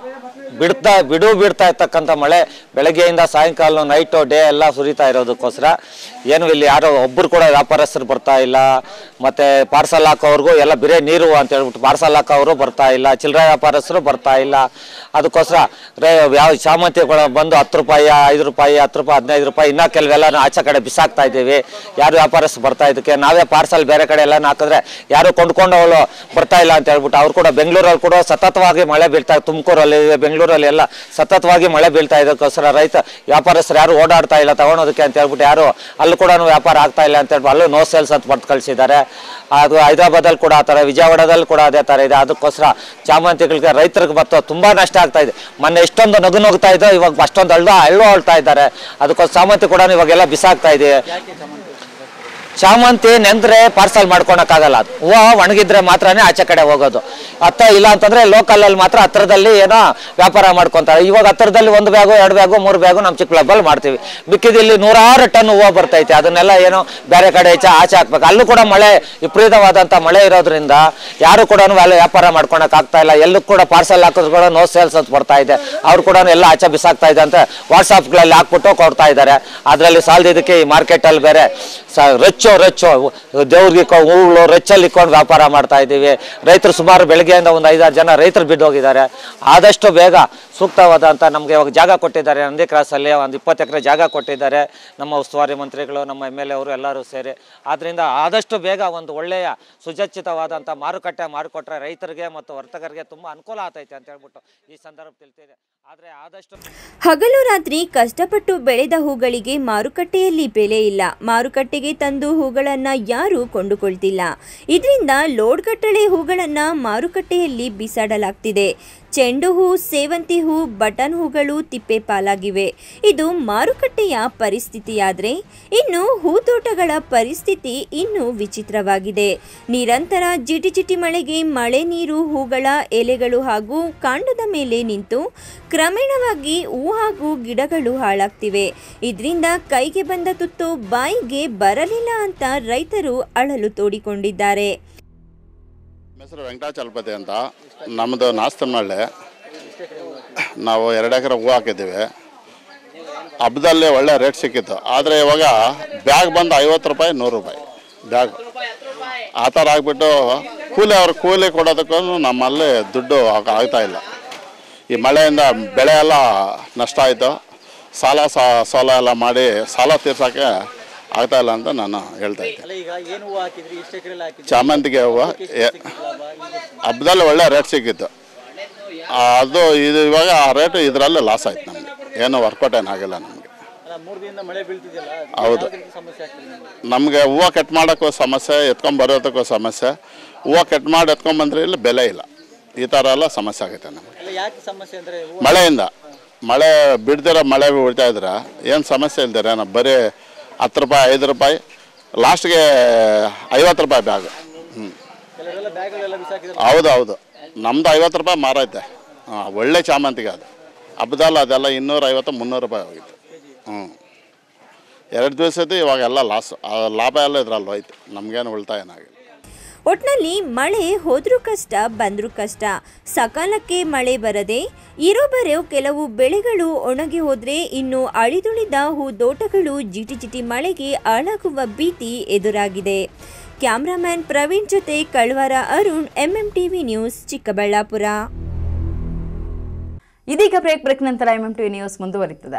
ಬಿಡ್ತಾ ಇರ್ತಕ್ಕಂಥ ಮಳೆ ಬೆಳಗ್ಗೆಯಿಂದ ಸಾಯಂಕಾಲ ನೈಟು ಡೇ ಎಲ್ಲ ಸುರಿತಾ ಇರೋದಕ್ಕೋಸ್ಕರ ಏನು ಇಲ್ಲಿ ಯಾರೋ ಒಬ್ಬರು ಕೂಡ ವ್ಯಾಪಾರಸ್ಥರು ಬರ್ತಾ ಇಲ್ಲ, ಮತ್ತು ಪಾರ್ಸಲ್ ಹಾಕೋವ್ರಿಗೂ ಎಲ್ಲ ಬಿರೇ ನೀರು ಅಂತ ಹೇಳ್ಬಿಟ್ಟು ಪಾರ್ಸಲ್ ಹಾಕೋರು ಬರ್ತಾ ಇಲ್ಲ, ಚಿಲ್ಲರೆ ವ್ಯಾಪಾರಸ್ಥರು ಬರ್ತಾ ಇಲ್ಲ. ಅದಕ್ಕೋಸ್ಕರ ಯಾವ ಶಾಮಂತಿಗಳು ಬಂದು 10 ರೂಪಾಯಿ 5 ರೂಪಾಯಿ 10 ರೂಪಾಯಿ 15 ರೂಪಾಯಿ ಇನ್ನೂ ಕೆಲವೆಲ್ಲ ಆಚೆ ಕಡೆ ಬಿಸಾಕ್ತಾ ಇದ್ದೀವಿ. ಯಾರು ವ್ಯಾಪಾರಸ್ಥರು ಬರ್ತಾ ಇದಕ್ಕೆ ನಾವೇ ಪಾರ್ಸಲ್ ಬೇರೆ ಕಡೆ ಎಲ್ಲ ಹಾಕಿದ್ರೆ ಯಾರು ಕೊಂಡ್ಕೊಂಡವಳು ಬರ್ತಾ ಇಲ್ಲ ಅಂತ ಹೇಳ್ಬಿಟ್ಟು ಅವ್ರು ಕೂಡ ಬೆಂಗಳೂರಲ್ಲಿ ಕೂಡ ಸತತವಾಗಿ ಮಳೆ ಬೀಳ್ತಾ, ತುಮಕೂರಲ್ಲಿ ಬೆಂಗಳೂರಲ್ಲಿ ಎಲ್ಲ ಸತತವಾಗಿ ಮಳೆ ಬೀಳ್ತಾ ಇದಕ್ಕೋಸ್ಕರ ರೈತ ವ್ಯಾಪಾರಸ್ಥರು ಯಾರು ಓಡಾಡ್ತಾ ಇಲ್ಲ ತಗೊಳೋದಕ್ಕೆ ಅಂತ ಹೇಳ್ಬಿಟ್ಟು ಯಾರು ಅಲ್ಲೂ ಕೂಡ ವ್ಯಾಪಾರ ಆಗ್ತಾ ಇಲ್ಲ ಅಂತ ಹೇಳ್ಬಿಟ್ಟು ಅಲ್ಲೂ ನೋ ಸೇಲ್ಸ್ ಅಂತ ಬರ್ದು ಕಳಿಸಿದ್ದಾರೆ. ಅದು ಹೈದರಾಬಾದಲ್ಲಿ ಕೂಡ ಆ ಥರ, ವಿಜಯವಾಡದಲ್ಲಿ ಕೂಡ ಅದೇ ಥರ ಇದೆ. ಅದಕ್ಕೋಸ್ಕರ ಚಾಮಂತಿಗಳಿಗೆ ರೈತರಿಗೆ ಮತ್ತು ತುಂಬ ನಷ್ಟ ಆಗ್ತಾ ಇದೆ. ಮೊನ್ನೆ ಎಷ್ಟೊಂದು ನಗುನೋಗ್ತಾ ಇದ್ದೋ ಇವಾಗ ಅಷ್ಟೊಂದು ಅಳ್ತಾ ಇದ್ದಾರೆ. ಅದಕ್ಕೋಸ್ಕರ ಚಾಮಂತಿ ಕೂಡ ಇವಾಗೆಲ್ಲ ಬಿಸಾಕ್ತಾ ಇದೆ. ಚಾಮಂತಿ ನೆಂದ್ರೆ ಪಾರ್ಸಲ್ ಮಾಡ್ಕೊಳಕ್ಕಾಗಲ್ಲ, ಅದು ಹೂವು ಒಣಗಿದ್ರೆ ಮಾತ್ರನೇ ಆಚೆ ಕಡೆ ಹೋಗೋದು. ಇಲ್ಲ ಅಂತಂದ್ರೆ ಲೋಕಲಲ್ಲಿ ಮಾತ್ರ ಹತ್ರದಲ್ಲಿ ಏನೋ ವ್ಯಾಪಾರ ಮಾಡ್ಕೊತಾರೆ. ಇವಾಗ ಹತ್ರದಲ್ಲಿ 1 ಬ್ಯಾಗು 2 ಬ್ಯಾಗು 3 ಬ್ಯಾಗು ನಮ್ಮ ಚಿಕ್ಕಬಳ್ಳಾಪುರಲ್ಲಿ ಮಾಡ್ತೀವಿ. ಮಿಕ್ಕಿದಲ್ಲಿ 106 ಟನ್ ಹೂವು ಬರ್ತೈತೆ. ಅದನ್ನೆಲ್ಲ ಏನೋ ಬೇರೆ ಕಡೆ ಆಚೆ ಹಾಕ್ಬೇಕು. ಅಲ್ಲೂ ಕೂಡ ಮಳೆ ವಿಪರೀತವಾದಂಥ ಮಳೆ ಇರೋದ್ರಿಂದ ಯಾರು ಕೂಡ ವ್ಯಾಪಾರ ಮಾಡ್ಕೊಳಕ್ ಆಗ್ತಾ ಇಲ್ಲ. ಎಲ್ಲೂ ಕೂಡ ಪಾರ್ಸಲ್ ಹಾಕಿದ್ರು ಕೂಡ ನೋ ಸೇಲ್ಸ್ ಅಂತ ಬರ್ತಾ ಇದೆ. ಅವ್ರು ಕೂಡ ಎಲ್ಲ ಆಚೆ ಬಿಸಾಕ್ತಾ ಇದೆ ಅಂತ ವಾಟ್ಸಾಪ್ಗಳಲ್ಲಿ ಹಾಕ್ಬಿಟ್ಟು ಕೊಡ್ತಾ ಇದ್ದಾರೆ. ಅದರಲ್ಲಿ ಸಾಲದಿದ್ದಕ್ಕೆ ಈ ಮಾರ್ಕೆಟಲ್ಲಿ ಬೇರೆ ರಚ್ಚು ದೇವ್ರಿಗೆ ಹೂಗಳು ರಚ್ಚಲ್ಲಿ ಇಟ್ಕೊಂಡು ವ್ಯಾಪಾರ ಮಾಡ್ತಾ ಇದ್ದೀವಿ. ರೈತರು ಸುಮಾರು ಬೆಳಗ್ಗೆಯಿಂದ ಒಂದು 5-6 ಜನ ರೈತರು ಬಿದ್ದೋಗಿದ್ದಾರೆ. ಆದಷ್ಟು ಬೇಗ ಸೂಕ್ತವಾದಂಥ ನಮಗೆ ಇವಾಗ ಜಾಗ ಕೊಟ್ಟಿದ್ದಾರೆ. ನಂದಿ ಕ್ರಾಸಲ್ಲಿ ಒಂದು 20 ಎಕರೆ ಜಾಗ ಕೊಟ್ಟಿದ್ದಾರೆ ನಮ್ಮ ಉಸ್ತುವಾರಿ ಮಂತ್ರಿಗಳು, ನಮ್ಮ MLA ಅವರು ಎಲ್ಲರೂ ಸೇರಿ. ಆದ್ದರಿಂದ ಆದಷ್ಟು ಬೇಗ ಒಂದು ಒಳ್ಳೆಯ ಸುಸಜ್ಜಿತವಾದಂಥ ಮಾರುಕಟ್ಟೆ ಮಾಡಿಕೊಟ್ರೆ ರೈತರಿಗೆ ಮತ್ತು ವರ್ತಕರಿಗೆ ತುಂಬ ಅನುಕೂಲ ಆಗ್ತೈತೆ ಅಂತ ಹೇಳ್ಬಿಟ್ಟು ಈ ಸಂದರ್ಭ ತಿಳಿತಿದೆ. ಆದರೆ ಆದಷ್ಟು ಹಗಲು ರಾತ್ರಿ ಕಷ್ಟಪಟ್ಟು ಬೆಳೆದ ಹೂಗಳಿಗೆ ಮಾರುಕಟ್ಟೆಯಲ್ಲಿ ಬೆಲೆ ಇಲ್ಲ. ಮಾರುಕಟ್ಟೆಗೆ ತಂದು ಹೂಗಳನ್ನು ಯಾರೂ ಕೊಂಡುಕೊಳ್ತಿಲ್ಲ. ಇದರಿಂದ ಲೋಡ್ಗಟ್ಟಲೆ ಹೂಗಳನ್ನು ಮಾರುಕಟ್ಟೆಯಲ್ಲಿ ಬಿಸಾಡಲಾಗ್ತಿದೆ. ಚೆಂಡು ಹೂ, ಸೇವಂತಿ ಹೂ, ಬಟನ್ ಹೂಗಳು ತಿಪ್ಪೆ ಪಾಲಾಗಿವೆ. ಇದು ಮಾರುಕಟ್ಟೆಯ ಪರಿಸ್ಥಿತಿಯಾದರೆ ಇನ್ನು ಹೂತೋಟಗಳ ಪರಿಸ್ಥಿತಿ ಇನ್ನೂ ವಿಚಿತ್ರವಾಗಿದೆ. ನಿರಂತರ ಜಿಟಿ ಮಳೆಗೆ ಮಳೆ ನೀರು ಹೂಗಳ ಎಲೆಗಳು ಹಾಗೂ ಕಾಂಡದ ಮೇಲೆ ನಿಂತು ಕ್ರಮೇಣವಾಗಿ ಹೂ ಹಾಗೂ ಗಿಡಗಳು ಹಾಳಾಗ್ತಿವೆ. ಇದರಿಂದ ಕೈಗೆ ಬಂದ ತುತ್ತು ಬಾಯಿಗೆ ಬರಲಿಲ್ಲ ಅಂತ ರೈತರು ಅಳಲು ತೋಡಿಕೊಂಡಿದ್ದಾರೆ. ಹೆಸರು ವೆಂಕಟಾಚಲಪತಿ ಅಂತ. ನಮ್ಮದು ನಾಸ್ತನಹಳ್ಳಿ. ನಾವು 2 ಎಕರೆ ಹೂವು ಹಾಕಿದ್ದೀವಿ. ಹಬ್ಬದಲ್ಲಿ ಒಳ್ಳೆ ರೇಟ್ ಸಿಕ್ಕಿತ್ತು. ಆದರೆ ಇವಾಗ ಬ್ಯಾಗ್ ಬಂದು 50 ರೂಪಾಯಿ 100 ರೂಪಾಯಿ ಬ್ಯಾಗ್ ಆ ಥರ ಆಗಿಬಿಟ್ಟು ಕೂಲಿ ಕೊಡೋದಕ್ಕೂ ನಮ್ಮಲ್ಲಿ ದುಡ್ಡು ಆಗ್ತಾ ಇಲ್ಲ. ಈ ಮಳೆಯಿಂದ ಬೆಳೆ ಎಲ್ಲ ನಷ್ಟ ಆಯಿತು. ಸಾಲ ಎಲ್ಲ ಮಾಡಿ ಸಾಲ ತೀರ್ಸೋಕ್ಕೆ ಆಗ್ತಾ ಇಲ್ಲ ಅಂತ ನಾನು ಹೇಳ್ತಾ ಇದ್ದೆ. ಚಾಮಂತಿಗೆ ಹೂವು ಹಬ್ಬದಲ್ಲಿ ಒಳ್ಳೆ ರೇಟ್ ಸಿಕ್ಕಿತ್ತು. ಇದು ಇವಾಗ ಆ ರೇಟು ಇದರಲ್ಲೇ ಲಾಸ್ ಆಯ್ತು. ನಮಗೆ ಏನು ವರ್ಕೌಟ್ ಏನಾಗಿಲ್ಲ ನಮಗೆ. ಹೌದು, ನಮಗೆ ಹೂವು ಕಟ್ ಮಾಡೋಕ್ಕೂ ಸಮಸ್ಯೆ, ಎತ್ಕೊಂಡ್ಬರೋದಕ್ಕೂ ಸಮಸ್ಯೆ. ಹೂವು ಕಟ್ ಮಾಡಿ ಎತ್ಕೊಂಡ್ಬಂದ್ರೆ ಇಲ್ಲಿ ಬೆಲೆ ಇಲ್ಲ. ಈ ಥರ ಎಲ್ಲ ಸಮಸ್ಯೆ ಆಗುತ್ತೆ ನಮಗೆ ಮಳೆಯಿಂದ. ಮಳೆ ಬಿಡ್ದಿರೋ ಮಳೆ ಬಿಡ್ತಾ ಇದ್ರೆ ಏನು ಸಮಸ್ಯೆ ಇಲ್ದಿರ ನಾವು ಬರೀ 10 ರೂಪಾಯಿ 5 ರೂಪಾಯಿ ಲಾಸ್ಟ್ಗೆ 50 ರೂಪಾಯಿ ಬ್ಯಾಗ್. ಹೌದು, ನಮ್ದು 50 ರೂಪಾಯಿ ಮಾರೈತೆ. ಒಳ್ಳೆ ಚಾಮಂತಿಗೆ ಅದು ಹಬ್ಬದಲ್ಲ ಅದೆಲ್ಲ 250-300 ರೂಪಾಯಿ ಹೋಗಿತ್ತು. 2 ದಿವಸದ್ದು ಇವಾಗೆಲ್ಲ ಲಾಸ್. ಲಾಭ ಎಲ್ಲ ಇದ್ರಲ್ಲಿ ಹೋಯ್ತು. ನಮಗೇನು ಉಳಿತಾಯ ಏನಾಗಿದೆ. ಒಟ್ನಲ್ಲಿ ಮಳೆ ಹೋದ್ರೂ ಕಷ್ಟ ಬಂದ್ರೂ ಕಷ್ಟ. ಸಕಾಲಕ್ಕೆ ಮಳೆ ಬರದೆ ಇರೋಬರೋ ಕೆಲವು ಬೆಳೆಗಳು ಒಣಗಿ ಹೋದ್ರೆ ಇನ್ನು ಅಳಿದುಳಿದ ಹೂದೋಟಗಳು ಜಿಟಿ ಮಳೆಗೆ ಹಾಳಾಗುವ ಭೀತಿ ಎದುರಾಗಿದೆ. ಕ್ಯಾಮ್ರಾಮನ್ ಪ್ರವೀಣ್ ಜೊತೆ ಕಳ್ವಾರ ಅರುಣ್, MMTV ನ್ಯೂಸ್, ಚಿಕ್ಕಬಳ್ಳಾಪುರ. ಇದೀಗ ಬ್ರೇಕ್ ನಂತರ MMTV ನ್ಯೂಸ್ ಮುಂದುವರಿಯುತ್ತದೆ.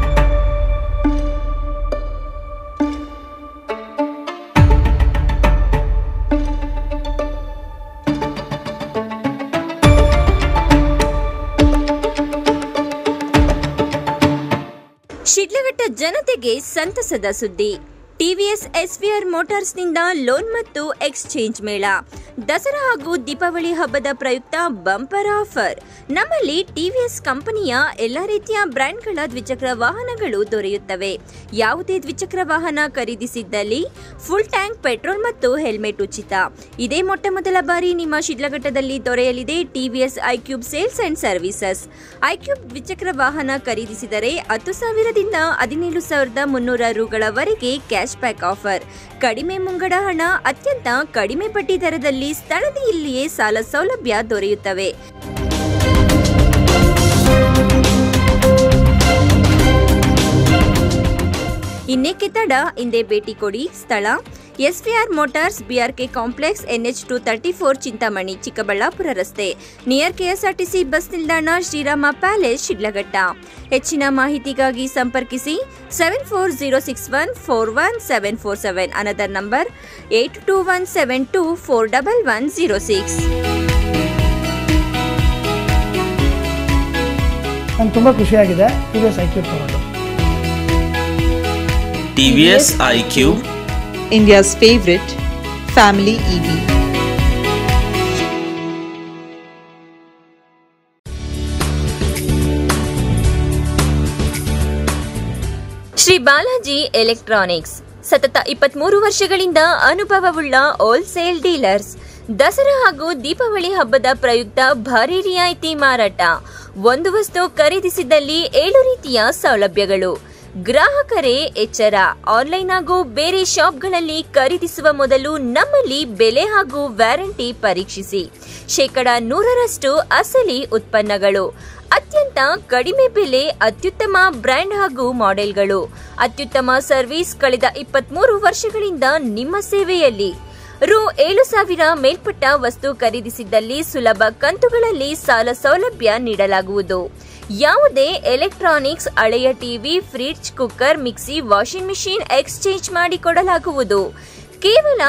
ಶಿಡ್ಲಘಟ್ಟ ಜನತೆಗೆ ಸಂತಸದ ಸುದ್ದಿ. ಟಿವಿಎಸ್ SVR ಮೋಟಾರ್ಸ್ನಿಂದ ಲೋನ್ ಮತ್ತು ಎಕ್ಸ್ಚೇಂಜ್ ಮೇಳ. ದಸರಾ ಹಾಗೂ ದೀಪಾವಳಿ ಹಬ್ಬದ ಪ್ರಯುಕ್ತ ಬಂಪರ್ ಆಫರ್. ನಮ್ಮಲ್ಲಿ ಟಿವಿಎಸ್ ಕಂಪನಿಯ ಎಲ್ಲ ರೀತಿಯ ಬ್ರ್ಯಾಂಡ್ಗಳ ದ್ವಿಚಕ್ರ ವಾಹನಗಳು ದೊರೆಯುತ್ತವೆ. ಯಾವುದೇ ದ್ವಿಚಕ್ರ ವಾಹನ ಖರೀದಿಸಿದ್ದಲ್ಲಿ ಫುಲ್ ಟ್ಯಾಂಕ್ ಪೆಟ್ರೋಲ್ ಮತ್ತು ಹೆಲ್ಮೆಟ್ ಉಚಿತ. ಇದೇ ಮೊಟ್ಟಮೊದಲ ಬಾರಿ ನಿಮ್ಮ ಶಿಡ್ಲಘಟ್ಟದಲ್ಲಿ ದೊರೆಯಲಿದೆ TVS iQube sales and services. IQube ದ್ವಿಚಕ್ರ ವಾಹನ ಖರೀದಿಸಿದರೆ 10,000ದಿಂದ 17,300 ರೂಗಳವರೆಗೆ ಕ್ಯಾಶ್ ಬ್ಯಾಕ್ ಆಫರ್. ಕಡಿಮೆ ಮುಂಗಡ ಹಣ, ಅತ್ಯಂತ ಕಡಿಮೆ ಬಡ್ಡಿ ದರದಲ್ಲಿ ಸ್ಥಳದಲ್ಲಿಯೇ ಸಾಲ ಸೌಲಭ್ಯ ದೊರೆಯುತ್ತವೆ. ಇನ್ನೇಕೆ ತಡ, ಹಿಂದೆ ಭೇಟಿ ಕೊಡಿ. ಸ್ಥಳ SVR motors, BRK complex, NH234, Chintamani, Chikkaballapur ರಸ್ತೆ, ನಿಯರ್ KSRTC ಬಸ್ ನಿಲ್ದಾಣ, ಶ್ರೀರಾಮ ಪ್ಯಾಲೇಸ್, ಶಿಡ್ಲಘಟ್ಟ. ಹೆಚ್ಚಿನ ಮಾಹಿತಿಗಾಗಿ ಸಂಪರ್ಕಿಸಿ 7406141747. Another number 8217241106. ನಂಗೆ ತುಂಬ ಖುಷಿಯಾಗಿದೆ TVS iQ ತಗೊಂಡು. TVS iQ, India's favorite family EV. Shri Balaji electronics ಸತತ 23 ವರ್ಷಗಳಿಂದ ಅನುಭವವುಳ್ಳ ಹೋಲ್ಸೇಲ್ ಡೀಲರ್ಸ್. ದಸರಾ ಹಾಗೂ ದೀಪಾವಳಿ ಹಬ್ಬದ ಪ್ರಯುಕ್ತ ಭಾರಿ ರಿಯಾಯಿತಿ ಮಾರಾಟ. ಒಂದು ವಸ್ತು ಖರೀದಿಸಿದಲ್ಲಿ 7 ರೀತಿಯ ಸೌಲಭ್ಯಗಳು. ಗ್ರಾಹಕರೇ ಎಚ್ಚರ, ಆನ್ಲೈನ್ ಹಾಗೂ ಬೇರೆ ಶಾಪ್ಗಳಲ್ಲಿ ಖರೀದಿಸುವ ಮೊದಲು ನಮ್ಮಲ್ಲಿ ಬೆಲೆ ಹಾಗೂ ವ್ಯಾರಂಟಿ ಪರೀಕ್ಷಿಸಿ. 100% ಅಸಲಿ ಉತ್ಪನ್ನಗಳು, ಅತ್ಯಂತ ಕಡಿಮೆ ಬೆಲೆ, ಅತ್ಯುತ್ತಮ ಬ್ರ್ಯಾಂಡ್ ಹಾಗೂ ಮಾಡೆಲ್ಗಳು, ಅತ್ಯುತ್ತಮ ಸರ್ವಿಸ್. ಕಳೆದ 23 ವರ್ಷಗಳಿಂದ ನಿಮ್ಮ ಸೇವೆಯಲ್ಲಿ. ರು 7,000 ಮೇಲ್ಪಟ್ಟ ವಸ್ತು ಖರೀದಿಸಿದ್ದಲ್ಲಿ ಸುಲಭ ಕಂತುಗಳಲ್ಲಿ ಸಾಲ ಸೌಲಭ್ಯ ನೀಡಲಾಗುವುದು. ಯಾವುದೇ ಎಲೆಕ್ಟ್ರಾನಿಕ್ಸ್, ಹಳೆಯ TV, fridge, cooker, mixie, washing machine exchange ಮಾಡಿಕೊಡಲಾಗುವುದು. ಕೇವಲ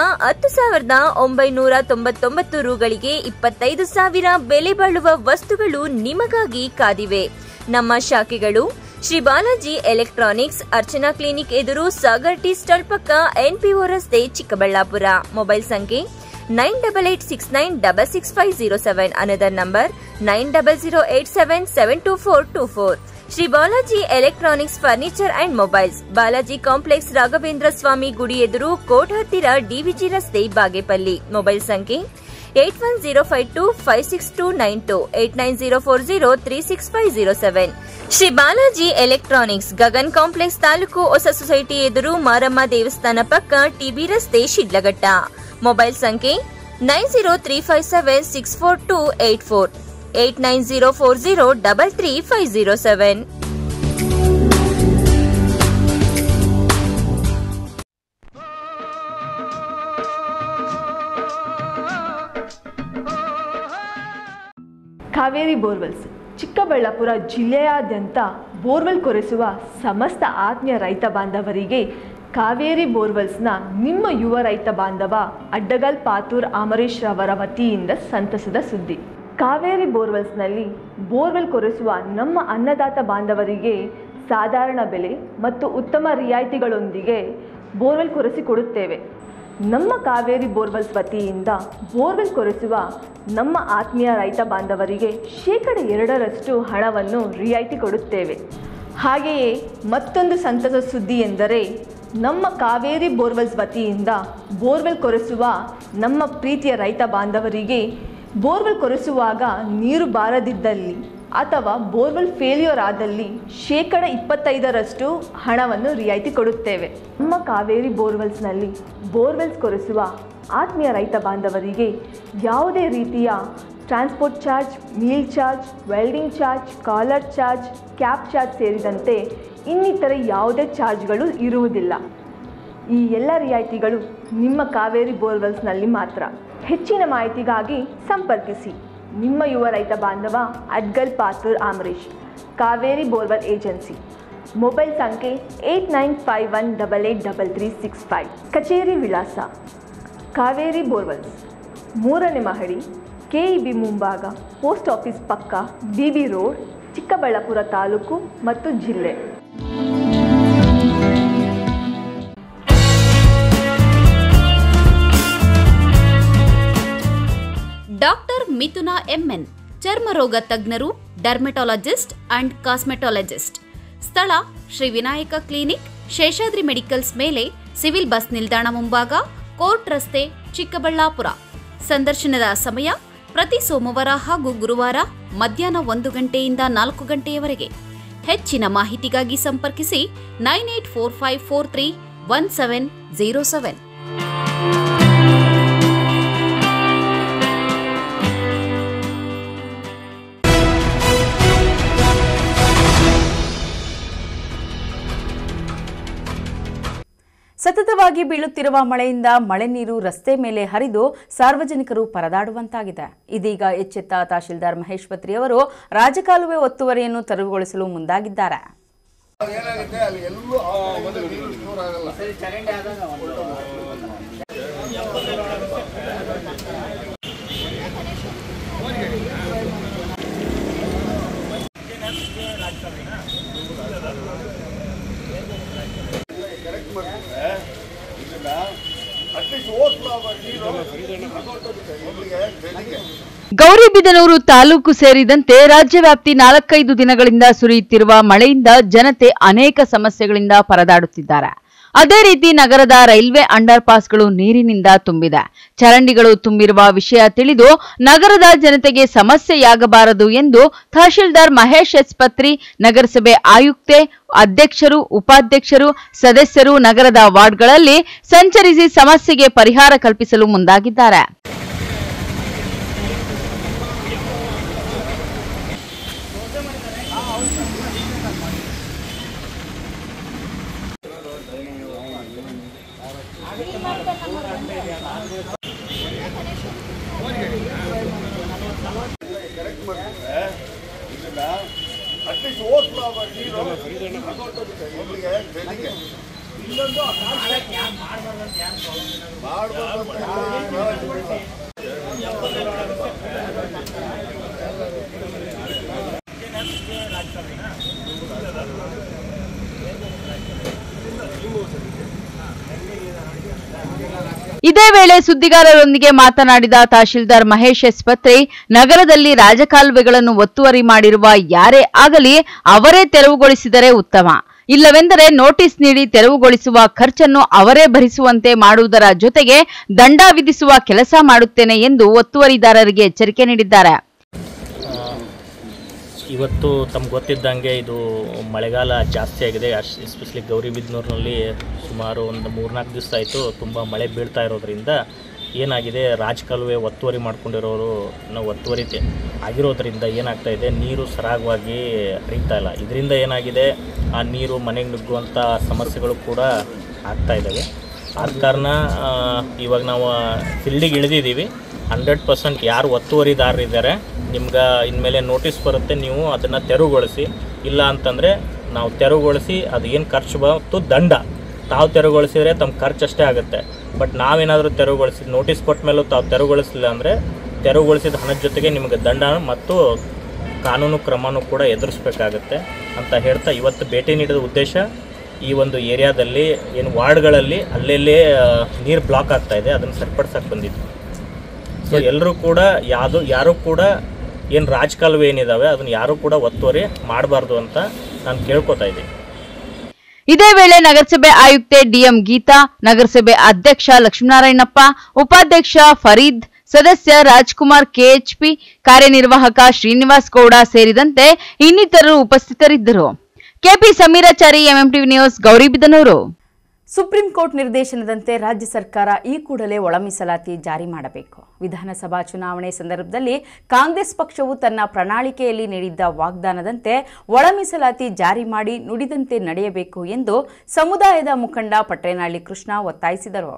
10,999 ರುಗಳಿಗೆ 25,000 ಬೆಲೆ ಬಾಳುವ ವಸ್ತುಗಳು ನಿಮಗಾಗಿ ಕಾದಿವೆ. ನಮ್ಮ ಶಾಖೆಗಳು: ಶ್ರೀ ಬಾಲಾಜಿ ಎಲೆಕ್ಟ್ರಾನಿಕ್ಸ್, ಅರ್ಚನಾ ಕ್ಲಿನಿಕ್ ಎದುರು, ಸಾಗರ್ ಟೀ ಸ್ಟಾಲ್ ಪಕ್ಕ, NPO ರಸ್ತೆ, ಚಿಕ್ಕಬಳ್ಳಾಪುರ. ಮೊಬೈಲ್ ಸಂಖ್ಯೆ 9869666507. Another number 9008772424. Shri Balaji electronics furniture and mobiles, Balaji complex, Raghavendra Swamy ಗುಡಿ ಎದುರು, ಕೋಟ್ ಹತ್ತಿರ, DVG ರಸ್ತೆ, ಬಾಗೇಪಲ್ಲಿ. ಮೊಬೈಲ್ ಸಂಖ್ಯೆ 8105256292, 8904036507. ಶ್ರೀ ಬಾಲಾಜಿ ಎಲೆಕ್ಟ್ರಾನಿಕ್ಸ್, ಗಗನ್ ಕಾಂಪ್ಲೆಕ್ಸ್, ತಾಲೂಕು ಹೊಸ ಸೊಸೈಟಿ ಎದುರು, ಮಾರಮ್ಮ ದೇವಸ್ಥಾನ ಪಕ್ಕ, TB ರಸ್ತೆ, ಶಿಡ್ಲಘಟ್ಟ. ಮೊಬೈಲ್ ಸಂಖ್ಯೆ 9035764284, 8904033507. ಕಾವೇರಿ ಬೋರ್ವೆಲ್ಸ್ ಚಿಕ್ಕಬಳ್ಳಾಪುರ ಜಿಲ್ಲೆಯಾದ್ಯಂತ ಬೋರ್ವೆಲ್ ಕೊರೆಸುವ ಸಮಸ್ತ ಆತ್ಮೀಯ ರೈತ ಬಾಂಧವರಿಗೆ ಕಾವೇರಿ ಬೋರ್ವೆಲ್ಸ್ನ ನಿಮ್ಮ ಯುವ ರೈತ ಬಾಂಧವ ಅಡ್ಡಗಲ್ ಪಾತೂರ್ ಅಮರೇಶ್ ರವರ ವತಿಯಿಂದ ಸಂತಸದ ಸುದ್ದಿ. ಕಾವೇರಿ ಬೋರ್ವೆಲ್ಸ್ನಲ್ಲಿ ಬೋರ್ವೆಲ್ ಕೊರೆಸುವ ನಮ್ಮ ಅನ್ನದಾತ ಬಾಂಧವರಿಗೆ ಸಾಧಾರಣ ಬೆಲೆ ಮತ್ತು ಉತ್ತಮ ರಿಯಾಯಿತಿಗಳೊಂದಿಗೆ ಬೋರ್ವೆಲ್ ಕೊರೆಸಿಕೊಡುತ್ತೇವೆ. ನಮ್ಮ ಕಾವೇರಿ ಬೋರ್ವೆಲ್ಸ್ ವತಿಯಿಂದ ಬೋರ್ವೆಲ್ ಕೊರೆಸುವ ನಮ್ಮ ಆತ್ಮೀಯ ರೈತ ಬಾಂಧವರಿಗೆ 2% ಹಣವನ್ನು ರಿಯಾಯಿತಿ ಕೊಡುತ್ತೇವೆ. ಹಾಗೆಯೇ ಮತ್ತೊಂದು ಸಂತಸ ಸುದ್ದಿ ಎಂದರೆ, ನಮ್ಮ ಕಾವೇರಿ ಬೋರ್ವೆಲ್ಸ್ ವತಿಯಿಂದ ಬೋರ್ವೆಲ್ ಕೊರೆಸುವ ನಮ್ಮ ಪ್ರೀತಿಯ ರೈತ ಬಾಂಧವರಿಗೆ ಬೋರ್ವೆಲ್ ಕೊರೆಸುವಾಗ ನೀರು ಬಾರದಿದ್ದಲ್ಲಿ ಅಥವಾ ಬೋರ್ವೆಲ್ ಫೇಲ್ಯೂರ್ ಆದಲ್ಲಿ 25% ಹಣವನ್ನು ರಿಯಾಯಿತಿ ಕೊಡುತ್ತೇವೆ. ನಮ್ಮ ಕಾವೇರಿ ಬೋರ್ವೆಲ್ಸ್ನಲ್ಲಿ ಬೋರ್ವೆಲ್ಸ್ ಕೊರೆಸುವ ಆತ್ಮೀಯ ರೈತ ಬಾಂಧವರಿಗೆ ಯಾವುದೇ ರೀತಿಯ transport charge, meal charge, welding charge, collar charge, cab charge ಸೇರಿದಂತೆ ಇನ್ನಿತರೆ ಯಾವುದೇ ಚಾರ್ಜ್ಗಳು ಇರುವುದಿಲ್ಲ. ಈ ಎಲ್ಲ ರಿಯಾಯಿತಿಗಳು ನಿಮ್ಮ ಕಾವೇರಿ ಬೋರ್ವೆಲ್ಸ್ನಲ್ಲಿ ಮಾತ್ರ. ಹೆಚ್ಚಿನ ಮಾಹಿತಿಗಾಗಿ ಸಂಪರ್ಕಿಸಿ ನಿಮ್ಮ ಯುವ ರೈತ ಬಾಂಧವ Adgal Pathur Amaresh, Kaveri borewell agency. Mobile ಸಂಖ್ಯೆ 8951883365. ಕಚೇರಿ ವಿಳಾಸ ಕಾವೇರಿ ಬೋರ್ವೆಲ್ಸ್, 3ನೇ ಮಹಡಿ, KEB ಮುಂಭಾಗ, ಪೋಸ್ಟ್ ಆಫೀಸ್ ಪಕ್ಕ, BB ರೋಡ್, ಚಿಕ್ಕಬಳ್ಳಾಪುರ ತಾಲೂಕು ಮತ್ತು ಜಿಲ್ಲೆ. ಡಾಕ್ಟರ್ ಮಿಥುನಾ MN, ಚರ್ಮರೋಗ ತಜ್ಞರು, ಡರ್ಮೆಟಾಲಜಿಸ್ಟ್ ಅಂಡ್ ಕಾಸ್ಮೆಟಾಲಜಿಸ್ಟ್. ಸ್ಥಳ ಶ್ರೀ ವಿನಾಯಕ ಕ್ಲಿನಿಕ್, ಶೇಷಾದ್ರಿ ಮೆಡಿಕಲ್ಸ್ ಮೇಲೆ, ಸಿವಿಲ್ ಬಸ್ ನಿಲ್ದಾಣ ಮುಂಭಾಗ, ಕೋರ್ಟ್ ರಸ್ತೆ, ಚಿಕ್ಕಬಳ್ಳಾಪುರ. ಸಂದರ್ಶನದ ಸಮಯ ಪ್ರತಿ ಸೋಮವಾರ ಹಾಗೂ ಗುರುವಾರ ಮಧ್ಯಾಹ್ನ 1 ಗಂಟೆಯಿಂದ 4 ಗಂಟೆಯವರೆಗೆ. ಹೆಚ್ಚಿನ ಮಾಹಿತಿಗಾಗಿ ಸಂಪರ್ಕಿಸಿ 9845431707. ಸತತವಾಗಿ ಬೀಳುತ್ತಿರುವ ಮಳೆಯಿಂದ ಮಳೆ ನೀರು ರಸ್ತೆ ಮೇಲೆ ಹರಿದು ಸಾರ್ವಜನಿಕರು ಪರದಾಡುವಂತಾಗಿದೆ. ಇದೀಗ ಎಚ್ಚೆತ್ತ ತಹಶೀಲ್ದಾರ್ ಮಹೇಶ್ ಪತ್ರಿ ಅವರು ರಾಜಕಾಲುವೆ ಒತ್ತುವರಿಯನ್ನು ತೆರವುಗೊಳಿಸಲು ಮುಂದಾಗಿದ್ದಾರೆ. ಗೌರಿಬಿದನೂರು ತಾಲೂಕು ಸೇರಿದಂತೆ ರಾಜ್ಯವ್ಯಾಪ್ತಿ 4-5 ದಿನಗಳಿಂದ ಸುರಿಯುತ್ತಿರುವ ಮಳೆಯಿಂದ ಜನತೆ ಅನೇಕ ಸಮಸ್ಯೆಗಳಿಂದ ಪರದಾಡುತ್ತಿದ್ದಾರೆ. ಅದೇ ರೀತಿ ನಗರದ ರೈಲ್ವೆ ಅಂಡರ್ ಪಾಸ್ಗಳು ನೀರಿನಿಂದ ತುಂಬಿದೆ. ಚರಂಡಿಗಳು ತುಂಬಿರುವ ವಿಷಯ ತಿಳಿದು ನಗರದ ಜನತೆಗೆ ಸಮಸ್ಯೆಯಾಗಬಾರದು ಎಂದು ತಹಶೀಲ್ದಾರ್ ಮಹೇಶ್ ಎಸ್ ಪತ್ರಿ, ನಗರಸಭೆ ಆಯುಕ್ತೆ, ಅಧ್ಯಕ್ಷರು, ಉಪಾಧ್ಯಕ್ಷರು, ಸದಸ್ಯರು ನಗರದ ವಾರ್ಡ್ಗಳಲ್ಲಿ ಸಂಚರಿಸಿ ಸಮಸ್ಯೆಗೆ ಪರಿಹಾರ ಕಲ್ಪಿಸಲು ಮುಂದಾಗಿದ್ದಾರೆ. ಇದೇ ವೇಳೆ ಸುದ್ದಿಗಾರರೊಂದಿಗೆ ಮಾತನಾಡಿದ ತಹಶೀಲ್ದಾರ್ ಮಹೇಶ್ ಎಸ್ ಪತ್ರಿ, ನಗರದಲ್ಲಿ ರಾಜಕಾಲುವೆಗಳನ್ನು ಒತ್ತುವರಿ ಮಾಡಿರುವ ಯಾರೇ ಆಗಲಿ ಅವರೇ ತೆರವುಗೊಳಿಸಿದರೆ ಉತ್ತಮ. ಇಲ್ಲವೆಂದರೆ ನೋಟಿಸ್ ನೀಡಿ ತೆರವುಗೊಳಿಸುವ ಖರ್ಚನ್ನು ಅವರೇ ಭರಿಸುವಂತೆ ಮಾಡುವುದರ ಜೊತೆಗೆ ದಂಡ ವಿಧಿಸುವ ಕೆಲಸ ಮಾಡುತ್ತೇನೆ ಎಂದು ಒತ್ತುವರಿದಾರರಿಗೆ ಎಚ್ಚರಿಕೆ ನೀಡಿದ್ದಾರೆ. ಇವತ್ತು ತಮ್ಗೆ ಗೊತ್ತಿದ್ದಂಗೆ ಇದು ಮಳೆಗಾಲ ಜಾಸ್ತಿ ಆಗಿದೆ. ಎಸ್ಪೆಷಲಿ ಗೌರಿಬಿದನೂರಿನಲ್ಲಿ ಸುಮಾರು ಒಂದು 3-4 ದಿವಸ ಆಯಿತು ತುಂಬ ಮಳೆ ಬೀಳ್ತಾ ಇರೋದ್ರಿಂದ ಏನಾಗಿದೆ, ರಾಜಕಾಲುವೆ ಒತ್ತುವರಿ ಮಾಡ್ಕೊಂಡಿರೋರು ಒತ್ತುವರಿ ಆಗಿರೋದ್ರಿಂದ ಏನಾಗ್ತಾಯಿದೆ, ನೀರು ಸರಾಗವಾಗಿ ಹರಿತಾ ಇಲ್ಲ. ಇದರಿಂದ ಏನಾಗಿದೆ, ಆ ನೀರು ಮನೆಗೆ ನುಗ್ಗುವಂಥ ಸಮಸ್ಯೆಗಳು ಕೂಡ ಆಗ್ತಾ ಇದ್ದಾವೆ. ಆದ ಕಾರಣ ಇವಾಗ ನಾವು ಫೀಲ್ಡಿಗೆ ಇಳಿದಿದ್ದೀವಿ. 100% ಯಾರು ಒತ್ತುವರಿದಾರರಿದ್ದಾರೆ ನಿಮ್ಗೆ ಇನ್ಮೇಲೆ ನೋಟಿಸ್ ಬರುತ್ತೆ, ನೀವು ಅದನ್ನು ತೆರವುಗೊಳಿಸಿ. ಇಲ್ಲ ಅಂತಂದರೆ ನಾವು ತೆರವುಗೊಳಿಸಿ ಅದು ಏನು ಖರ್ಚು ಬಂತು ದಂಡ. ತಾವು ತೆರವುಗೊಳಿಸಿದರೆ ತಮ್ಮ ಖರ್ಚು ಅಷ್ಟೇ ಆಗುತ್ತೆ. ಬಟ್ ನಾವೇನಾದರೂ ತೆರವುಗೊಳಿಸಿ ನೋಟಿಸ್ ಕೊಟ್ಟ ಮೇಲೂ ತಾವು ತೆರವುಗೊಳಿಸಲಿಲ್ಲ ಅಂದರೆ ತೆರವುಗೊಳಿಸಿದ ಹಣದ ಜೊತೆಗೆ ನಿಮಗೆ ದಂಡ ಮತ್ತು ಕಾನೂನು ಕ್ರಮನೂ ಕೂಡ ಎದುರಿಸಬೇಕಾಗತ್ತೆ ಅಂತ ಹೇಳ್ತಾ ಇವತ್ತು ಭೇಟಿ ನೀಡಿದ ಉದ್ದೇಶ ಈ ಒಂದು ಏರಿಯಾದಲ್ಲಿ ಏನು ವಾರ್ಡ್ಗಳಲ್ಲಿ ಅಲ್ಲೆಲ್ಲೇ ನೀರು ಬ್ಲಾಕ್ ಆಗ್ತಾಯಿದೆ ಅದನ್ನು ಸರಿಪಡಿಸಕ್ಕೆ ಬಂದಿದ್ದು. ಸೊ ಎಲ್ಲರೂ ಕೂಡ ಯಾರೂ ಕೂಡ ಏನು ರಾಜಕಾಲುವೆ ಏನಿದಾವೆ ಅದನ್ನು ಯಾರೂ ಕೂಡ ಒತ್ತುವರಿ ಮಾಡಬಾರ್ದು ಅಂತ ನಾನು ಕೇಳ್ಕೊತಾ ಇದ್ದೀನಿ. ಇದೇ ವೇಳೆ ನಗರಸಭೆ ಆಯುಕ್ತೆ ಡಿಎಂ ಗೀತಾ, ನಗರಸಭೆ ಅಧ್ಯಕ್ಷ ಲಕ್ಷ್ಮೀನಾರಾಯಣಪ್ಪ, ಉಪಾಧ್ಯಕ್ಷ ಫರೀದ್, ಸದಸ್ಯ ರಾಜ್ಕುಮಾರ್ ಕೆಎಚ್ಪಿ, ಕಾರ್ಯನಿರ್ವಾಹಕ ಶ್ರೀನಿವಾಸ್ ಗೌಡ ಸೇರಿದಂತೆ ಇನ್ನಿತರರು ಉಪಸ್ಥಿತರಿದ್ದರು. KP Sameerachari, MMTV news, Gauribidanur. Supreme court ನಿರ್ದೇಶನದಂತೆ ರಾಜ್ಯ ಸರ್ಕಾರ ಈ ಕೂಡಲೇ ಒಳ ಮೀಸಲಾತಿ ಜಾರಿ ಮಾಡಬೇಕು. ವಿಧಾನಸಭಾ ಚುನಾವಣೆ ಸಂದರ್ಭದಲ್ಲಿ ಕಾಂಗ್ರೆಸ್ ಪಕ್ಷವು ತನ್ನ ಪ್ರಣಾಳಿಕೆಯಲ್ಲಿ ನೀಡಿದ್ದ ವಾಗ್ದಾನದಂತೆ ಒಳ ಮೀಸಲಾತಿ ಜಾರಿ ಮಾಡಿ ನುಡಿದಂತೆ ನಡೆಯಬೇಕು ಎಂದು ಸಮುದಾಯದ ಮುಖಂಡ ಪಟ್ರೇನಹಳ್ಳಿ ಕೃಷ್ಣ ಒತ್ತಾಯಿಸಿದರು.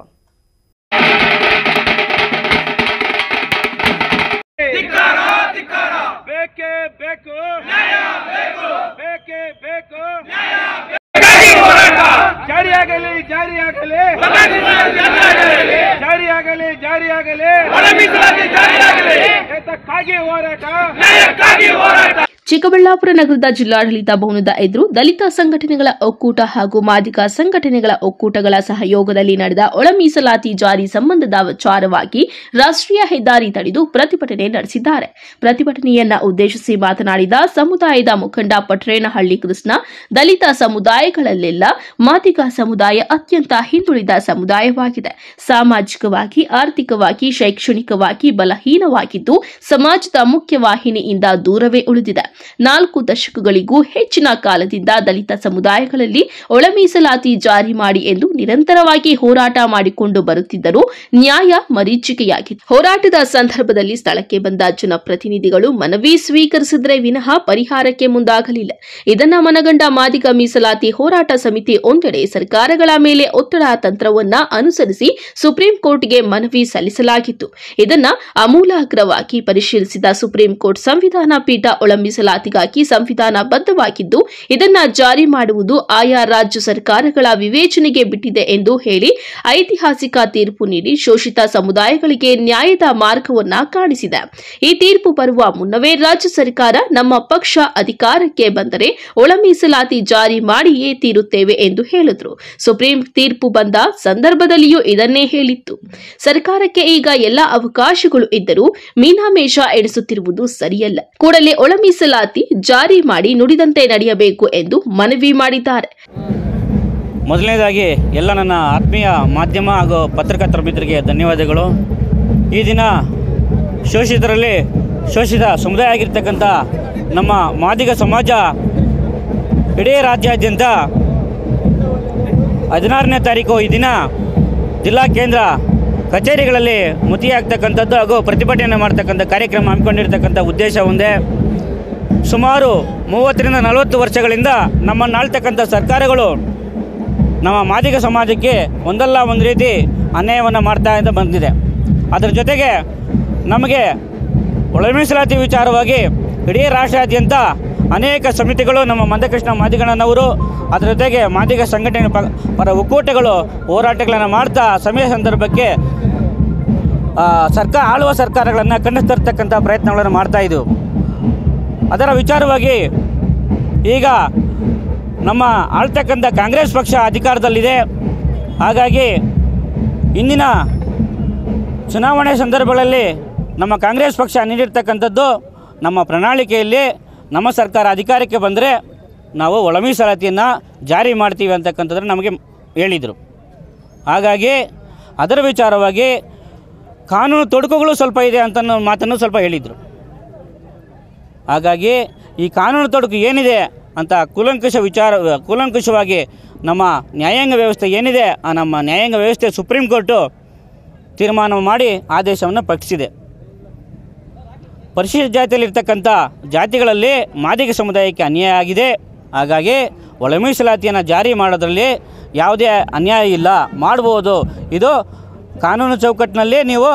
ಚಿಕ್ಕಬಳ್ಳಾಪುರ ನಗರದ ಜಿಲ್ಲಾಡಳಿತ ಭವನದ ಎದುರು ದಲಿತ ಸಂಘಟನೆಗಳ ಒಕ್ಕೂಟ ಹಾಗೂ ಮಾದಿಗ ಸಂಘಟನೆಗಳ ಒಕ್ಕೂಟಗಳ ಸಹಯೋಗದಲ್ಲಿ ನಡೆದ ಒಳ ಮೀಸಲಾತಿ ಜಾರಿ ಸಂಬಂಧದ ವಿಚಾರವಾಗಿ ರಾಷ್ಟ್ರೀಯ ಹೆದ್ದಾರಿ ತಡೆದು ಪ್ರತಿಭಟನೆ ನಡೆಸಿದ್ದಾರೆ. ಪ್ರತಿಭಟನೆಯನ್ನ ಉದ್ದೇಶಿಸಿ ಮಾತನಾಡಿದ ಸಮುದಾಯದ ಮುಖಂಡ ಪಟ್ರೇನಹಳ್ಳಿ ಕೃಷ್ಣ, ದಲಿತ ಸಮುದಾಯಗಳಲ್ಲೆಲ್ಲ ಮಾದಿಗ ಸಮುದಾಯ ಅತ್ಯಂತ ಹಿಂದುಳಿದ ಸಮುದಾಯವಾಗಿದೆ. ಸಾಮಾಜಿಕವಾಗಿ, ಆರ್ಥಿಕವಾಗಿ, ಶೈಕ್ಷಣಿಕವಾಗಿ ಬಲಹೀನವಾಗಿದ್ದು ಸಮಾಜದ ಮುಖ್ಯವಾಹಿನಿಯಿಂದ ದೂರವೇ ಉಳಿದಿದೆ. 4 ದಶಕಗಳಿಗೂ ಹೆಚ್ಚಿನ ಕಾಲದಿಂದ ದಲಿತ ಸಮುದಾಯಗಳಲ್ಲಿ ಒಳ ಮೀಸಲಾತಿ ಜಾರಿ ಮಾಡಿ ಎಂದು ನಿರಂತರವಾಗಿ ಹೋರಾಟ ಮಾಡಿಕೊಂಡು ಬರುತ್ತಿದ್ದರೂ ನ್ಯಾಯ ಮರೀಚಿಕೆಯಾಗಿತ್ತು. ಹೋರಾಟದ ಸಂದರ್ಭದಲ್ಲಿ ಸ್ಥಳಕ್ಕೆ ಬಂದ ಜನಪ್ರತಿನಿಧಿಗಳು ಮನವಿ ಸ್ವೀಕರಿಸಿದ್ರೆ ವಿನಃ ಪರಿಹಾರಕ್ಕೆ ಮುಂದಾಗಲಿಲ್ಲ. ಇದನ್ನ ಮನಗಂಡ ಮಾದಿಗ ಮೀಸಲಾತಿ ಹೋರಾಟ ಸಮಿತಿ ಒಂದೆಡೆ ಸರ್ಕಾರಗಳ ಮೇಲೆ ಒತ್ತಡ ತಂತ್ರವನ್ನ ಅನುಸರಿಸಿ ಸುಪ್ರೀಂ ಕೋರ್ಟ್ಗೆ ಮನವಿ ಸಲ್ಲಿಸಲಾಗಿತ್ತು. ಇದನ್ನ ಆಮೂಲಾಗ್ರವಾಗಿ ಪರಿಶೀಲಿಸಿದ ಸುಪ್ರೀಂ ಕೋರ್ಟ್ ಸಂವಿಧಾನ ಪೀಠ ಒಳ ಮೀಸಲಾತಿಗಾಗಿ ಸಂವಿಧಾನಬದ್ಧವಾಗಿದ್ದು ಇದನ್ನ ಜಾರಿ ಮಾಡುವುದು ಆಯಾ ರಾಜ್ಯ ಸರ್ಕಾರಗಳ ವಿವೇಚನೆಗೆ ಬಿಟ್ಟಿದೆ ಎಂದು ಹೇಳಿ ಐತಿಹಾಸಿಕ ತೀರ್ಪು ನೀಡಿ ಶೋಷಿತ ಸಮುದಾಯಗಳಿಗೆ ನ್ಯಾಯದ ಮಾರ್ಗವನ್ನ ಕಾಣಿಸಿದೆ. ಈ ತೀರ್ಪು ಬರುವ ಮುನ್ನವೇ ರಾಜ್ಯ ಸರ್ಕಾರ ನಮ್ಮ ಪಕ್ಷ ಅಧಿಕಾರಕ್ಕೆ ಬಂದರೆ ಒಳ ಮೀಸಲಾತಿ ಜಾರಿ ಮಾಡಿಯೇ ತೀರುತ್ತೇವೆ ಎಂದು ಹೇಳಿದ್ರು. ಸುಪ್ರೀಂ ತೀರ್ಪು ಬಂದ ಸಂದರ್ಭದಲ್ಲಿಯೂ ಇದನ್ನೇ ಹೇಳಿತ್ತು. ಸರ್ಕಾರಕ್ಕೆ ಈಗ ಎಲ್ಲ ಅವಕಾಶಗಳು ಇದ್ದರೂ ಮೀನಾಮೇಷ ಎಣಿಸುತ್ತಿರುವುದು ಸರಿಯಲ್ಲ. ಕೂಡಲೇ ಒಳ ಮೀಸಲಾತಿ ಜಾರಿ ಮಾಡಿ ನುಡಿದಂತೆ ನಡೆಯಬೇಕು ಎಂದು ಮನವಿ ಮಾಡಿದ್ದಾರೆ. ಮೊದಲನೇದಾಗಿ ಎಲ್ಲ ನನ್ನ ಆತ್ಮೀಯ ಮಾಧ್ಯಮ ಹಾಗೂ ಪತ್ರಕರ್ತರ ಮಿತ್ರರಿಗೆ ಧನ್ಯವಾದಗಳು. ಈ ದಿನ ಶೋಷಿತರಲ್ಲಿ ಶೋಷಿತ ಸಮುದಾಯ ಆಗಿರ್ತಕ್ಕಂಥ ನಮ್ಮ ಮಾದಿಗ ಸಮಾಜ ಇಡೀ ರಾಜ್ಯಾದ್ಯಂತ 16ನೇ ತಾರೀಕು ಈ ದಿನ ಜಿಲ್ಲಾ ಕೇಂದ್ರ ಕಚೇರಿಗಳಲ್ಲಿ ಮುತ್ತಿಯಾಗ್ತಕ್ಕಂಥದ್ದು ಹಾಗೂ ಪ್ರತಿಭಟನೆ ಮಾಡ್ತಕ್ಕಂಥ ಕಾರ್ಯಕ್ರಮ ಹಮ್ಮಿಕೊಂಡಿರ್ತಕ್ಕಂಥ ಉದ್ದೇಶ ಒಂದೇ. ಸುಮಾರು 30ರಿಂದ 40 ವರ್ಷಗಳಿಂದ ನಮ್ಮನ್ನು ಆಳ್ತಕ್ಕಂಥ ಸರ್ಕಾರಗಳು ನಮ್ಮ ಮಾದಿಗ ಸಮಾಜಕ್ಕೆ ಒಂದಲ್ಲ ಒಂದು ರೀತಿ ಅನ್ಯಾಯವನ್ನು ಮಾಡ್ತಾ ಬಂದಿದೆ. ಅದರ ಜೊತೆಗೆ ನಮಗೆ ಒಳ ಮೀಸಲಾತಿ ವಿಚಾರವಾಗಿ ಇಡೀ ರಾಷ್ಟ್ರಾದ್ಯಂತ ಅನೇಕ ಸಮಿತಿಗಳು ನಮ್ಮ ಮಂದಕೃಷ್ಣ ಮಾದಿಗಣ್ಣನವರು ಅದರ ಜೊತೆಗೆ ಮಾದಿಗ ಸಂಘಟನೆ ಪರ ಒಕ್ಕೂಟಗಳು ಹೋರಾಟಗಳನ್ನು ಮಾಡ್ತಾ ಸಮಯ ಸಂದರ್ಭಕ್ಕೆ ಆಳುವ ಸರ್ಕಾರಗಳನ್ನು ಕಣ್ಣಿಸ್ತರ್ತಕ್ಕಂಥ ಪ್ರಯತ್ನಗಳನ್ನು ಮಾಡ್ತಾ ಇದ್ದವು. ಅದರ ವಿಚಾರವಾಗಿ ಈಗ ನಮ್ಮ ಆಳ್ತಕ್ಕಂಥ ಕಾಂಗ್ರೆಸ್ ಪಕ್ಷ ಅಧಿಕಾರದಲ್ಲಿದೆ. ಹಾಗಾಗಿ ಇಂದಿನ ಚುನಾವಣೆ ಸಂದರ್ಭಗಳಲ್ಲಿ ನಮ್ಮ ಕಾಂಗ್ರೆಸ್ ಪಕ್ಷ ನೀಡಿರ್ತಕ್ಕಂಥದ್ದು ನಮ್ಮ ಪ್ರಣಾಳಿಕೆಯಲ್ಲಿ ನಮ್ಮ ಸರ್ಕಾರ ಅಧಿಕಾರಕ್ಕೆ ಬಂದರೆ ನಾವು ಒಳ ಮೀಸಲಾತಿಯನ್ನು ಜಾರಿ ಮಾಡ್ತೀವಿ ಅಂತಕ್ಕಂಥದ್ದನ್ನು ನಮಗೆ ಹೇಳಿದರು. ಹಾಗಾಗಿ ಅದರ ವಿಚಾರವಾಗಿ ಕಾನೂನು ತೊಡಕುಗಳು ಸ್ವಲ್ಪ ಇದೆ ಅಂತ ಮಾತನ್ನು ಸ್ವಲ್ಪ ಹೇಳಿದರು. ಹಾಗಾಗಿ ಈ ಕಾನೂನು ತೊಡಕು ಏನಿದೆ ಅಂತ ಕೂಲಂಕುಷವಾಗಿ ನಮ್ಮ ನ್ಯಾಯಾಂಗ ವ್ಯವಸ್ಥೆ ಏನಿದೆ ಆ ನಮ್ಮ ನ್ಯಾಯಾಂಗ ವ್ಯವಸ್ಥೆ ಸುಪ್ರೀಂ ಕೋರ್ಟು ತೀರ್ಮಾನ ಮಾಡಿ ಆದೇಶವನ್ನು ಪ್ರಕಟಿಸಿದೆ. ಪರಿಶಿಷ್ಟ ಜಾತಿಯಲ್ಲಿರ್ತಕ್ಕಂಥ ಜಾತಿಗಳಲ್ಲಿ ಮಾದಿಗ ಸಮುದಾಯಕ್ಕೆ ಅನ್ಯಾಯ ಆಗಿದೆ. ಹಾಗಾಗಿ ಒಳ ಮೀಸಲಾತಿಯನ್ನು ಜಾರಿ ಮಾಡೋದ್ರಲ್ಲಿ ಯಾವುದೇ ಅನ್ಯಾಯ ಇಲ್ಲ, ಮಾಡ್ಬೋದು. ಇದು ಕಾನೂನು ಚೌಕಟ್ಟಿನಲ್ಲಿ ನೀವು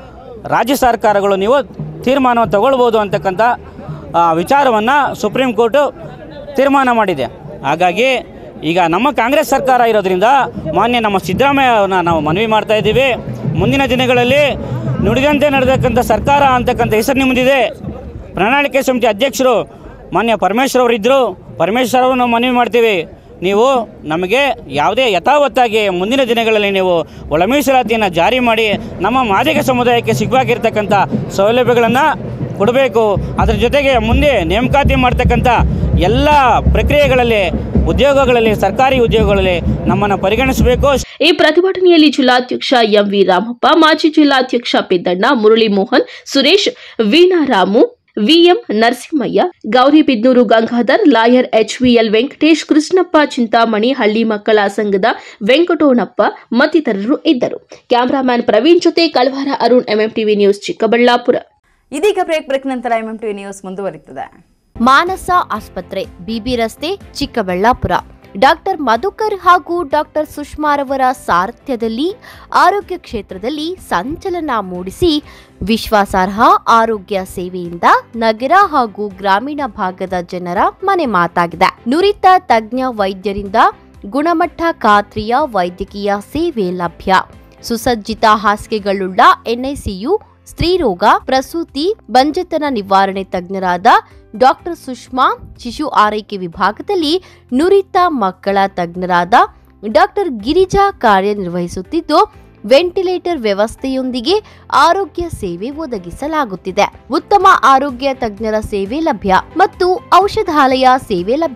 ರಾಜ್ಯ ಸರ್ಕಾರಗಳು ನೀವು ತೀರ್ಮಾನವನ್ನು ತಗೊಳ್ಬೋದು ಅಂತಕ್ಕಂಥ ವಿಚಾರವನ್ನು ಸುಪ್ರೀಂ ಕೋರ್ಟು ತೀರ್ಮಾನ ಮಾಡಿದೆ. ಹಾಗಾಗಿ ಈಗ ನಮ್ಮ ಕಾಂಗ್ರೆಸ್ ಸರ್ಕಾರ ಇರೋದ್ರಿಂದ ಮಾನ್ಯ ನಮ್ಮ ಸಿದ್ದರಾಮಯ್ಯವ್ರನ್ನ ನಾವು ಮನವಿ ಮಾಡ್ತಾ ಇದ್ದೀವಿ. ಮುಂದಿನ ದಿನಗಳಲ್ಲಿ ನುಡಿದಂತೆ ನಡೆದಕ್ಕಂಥ ಸರ್ಕಾರ ಅಂತಕ್ಕಂಥ ಹೆಸರು ನಿಮ್ಮದಿದೆ. ಪ್ರಣಾಳಿಕೆ ಸಮಿತಿ ಅಧ್ಯಕ್ಷರು ಮಾನ್ಯ ಪರಮೇಶ್ವರ್ ಅವರಿದ್ದರು. ಪರಮೇಶ್ವರ್ ಅವರು ನಾವು ಮನವಿ ಮಾಡ್ತೀವಿ, ನೀವು ನಮಗೆ ಯಾವುದೇ ಯಥಾವತ್ತಾಗಿ ಮುಂದಿನ ದಿನಗಳಲ್ಲಿ ನೀವು ಒಳ ಮೀಸಲಾತಿಯನ್ನು ಜಾರಿ ಮಾಡಿ ನಮ್ಮ ಮಾದಿಗ ಸಮುದಾಯಕ್ಕೆ ಸಿಗಬೇಕಾಗಿರ್ತಕ್ಕಂಥ ಸೌಲಭ್ಯಗಳನ್ನು ಕೊಡಬೇಕು. ಅದರ ಜೊತೆಗೆ ಮುಂದೆ ನೇಮಕಾತಿ ಮಾಡ್ತಕ್ಕಂಥ ಎಲ್ಲ ಪ್ರಕ್ರಿಯೆಗಳಲ್ಲಿ ಉದ್ಯೋಗಗಳಲ್ಲಿ ಸರ್ಕಾರಿ ಉದ್ಯೋಗಗಳಲ್ಲಿ ನಮ್ಮನ್ನು ಪರಿಗಣಿಸಬೇಕು. ಈ ಪ್ರತಿಭಟನೆಯಲ್ಲಿ ಜಿಲ್ಲಾಧ್ಯಕ್ಷ ಎಂವಿ ರಾಮಪ್ಪ, ಮಾಜಿ ಜಿಲ್ಲಾಧ್ಯಕ್ಷ Peddanna, Murali Mohan, Suresh, Veenaramu, VM Narasimhaiah, Gauribidanur Gangadhar, lawyer HVL Venkatesh, Krishnappa Chintamani, ಹಳ್ಳಿ ಮಕ್ಕಳ ಸಂಘದ ವೆಂಕಟೋಣಪ್ಪ ಮತ್ತಿತರರು ಇದ್ದರು. ಕ್ಯಾಮರಾಮ್ಯಾನ್ ಪ್ರವೀಣ್ ಜೊತೆ ಕಳವಾರ ಅರುಣ್, ಎಂಎಂಟಿವಿ ನ್ಯೂಸ್, ಚಿಕ್ಕಬಳ್ಳಾಪುರ. ಇದೀಗ ಬ್ರೇಕ್ ನಂತರ ಎಂಎಂಟಿವಿ ನ್ಯೂಸ್ ಮುಂದುವರಿಯುತ್ತದೆ. ಮಾನಸ ಆಸ್ಪತ್ರೆ, ಬಿಬಿ ರಸ್ತೆ, ಚಿಕ್ಕಬಳ್ಳಾಪುರ. ಡಾಕ್ಟರ್ ಮಧುಕರ್ ಹಾಗೂ ಡಾಕ್ಟರ್ ಸುಷ್ಮಾರವರ ಸಾರಥ್ಯದಲ್ಲಿ ಆರೋಗ್ಯ ಕ್ಷೇತ್ರದಲ್ಲಿ ಸಂಚಲನ ಮೂಡಿಸಿ ವಿಶ್ವಾಸಾರ್ಹ ಆರೋಗ್ಯ ಸೇವೆಯಿಂದ ನಗರ ಹಾಗೂ ಗ್ರಾಮೀಣ ಭಾಗದ ಜನರ ಮನೆ ಮಾತಾಗಿದೆ. ನುರಿತ ತಜ್ಞ ವೈದ್ಯರಿಂದ ಗುಣಮಟ್ಟ ಖಾತ್ರಿಯ ವೈದ್ಯಕೀಯ ಸೇವೆ ಲಭ್ಯ. ಸುಸಜ್ಜಿತ ಹಾಸಿಗೆಗಳುಳ್ಳ ಎನ್ಐಸಿಯು, ಸ್ತ್ರೀರೋಗ, ಪ್ರಸೂತಿ, ಬಂಜೆತನ ನಿವಾರಣೆ ತಜ್ಞರಾದ ಡಾಕ್ಟರ್ ಸುಷ್ಮಾ, ಶಿಶು ಆರೈಕೆ ವಿಭಾಗದಲ್ಲಿ ನುರಿತ ಮಕ್ಕಳ ತಜ್ಞರಾದ ಡಾಕ್ಟರ್ ಗಿರಿಜಾ ಕಾರ್ಯನಿರ್ವಹಿಸುತ್ತಿದ್ದು, ವೆಂಟಿಲೇಟರ್ ವ್ಯವಸ್ಥೆಯೊಂದಿಗೆ ಆರೋಗ್ಯ ಸೇವೆ ಒದಗಿಸಲಾಗುತ್ತಿದೆ. ಉತ್ತಮ ಆರೋಗ್ಯ ತಜ್ಞರ ಸೇವೆ ಲಭ್ಯ ಮತ್ತು ಔಷಧಾಲಯ ಸೇವೆ ಲಭ್ಯ.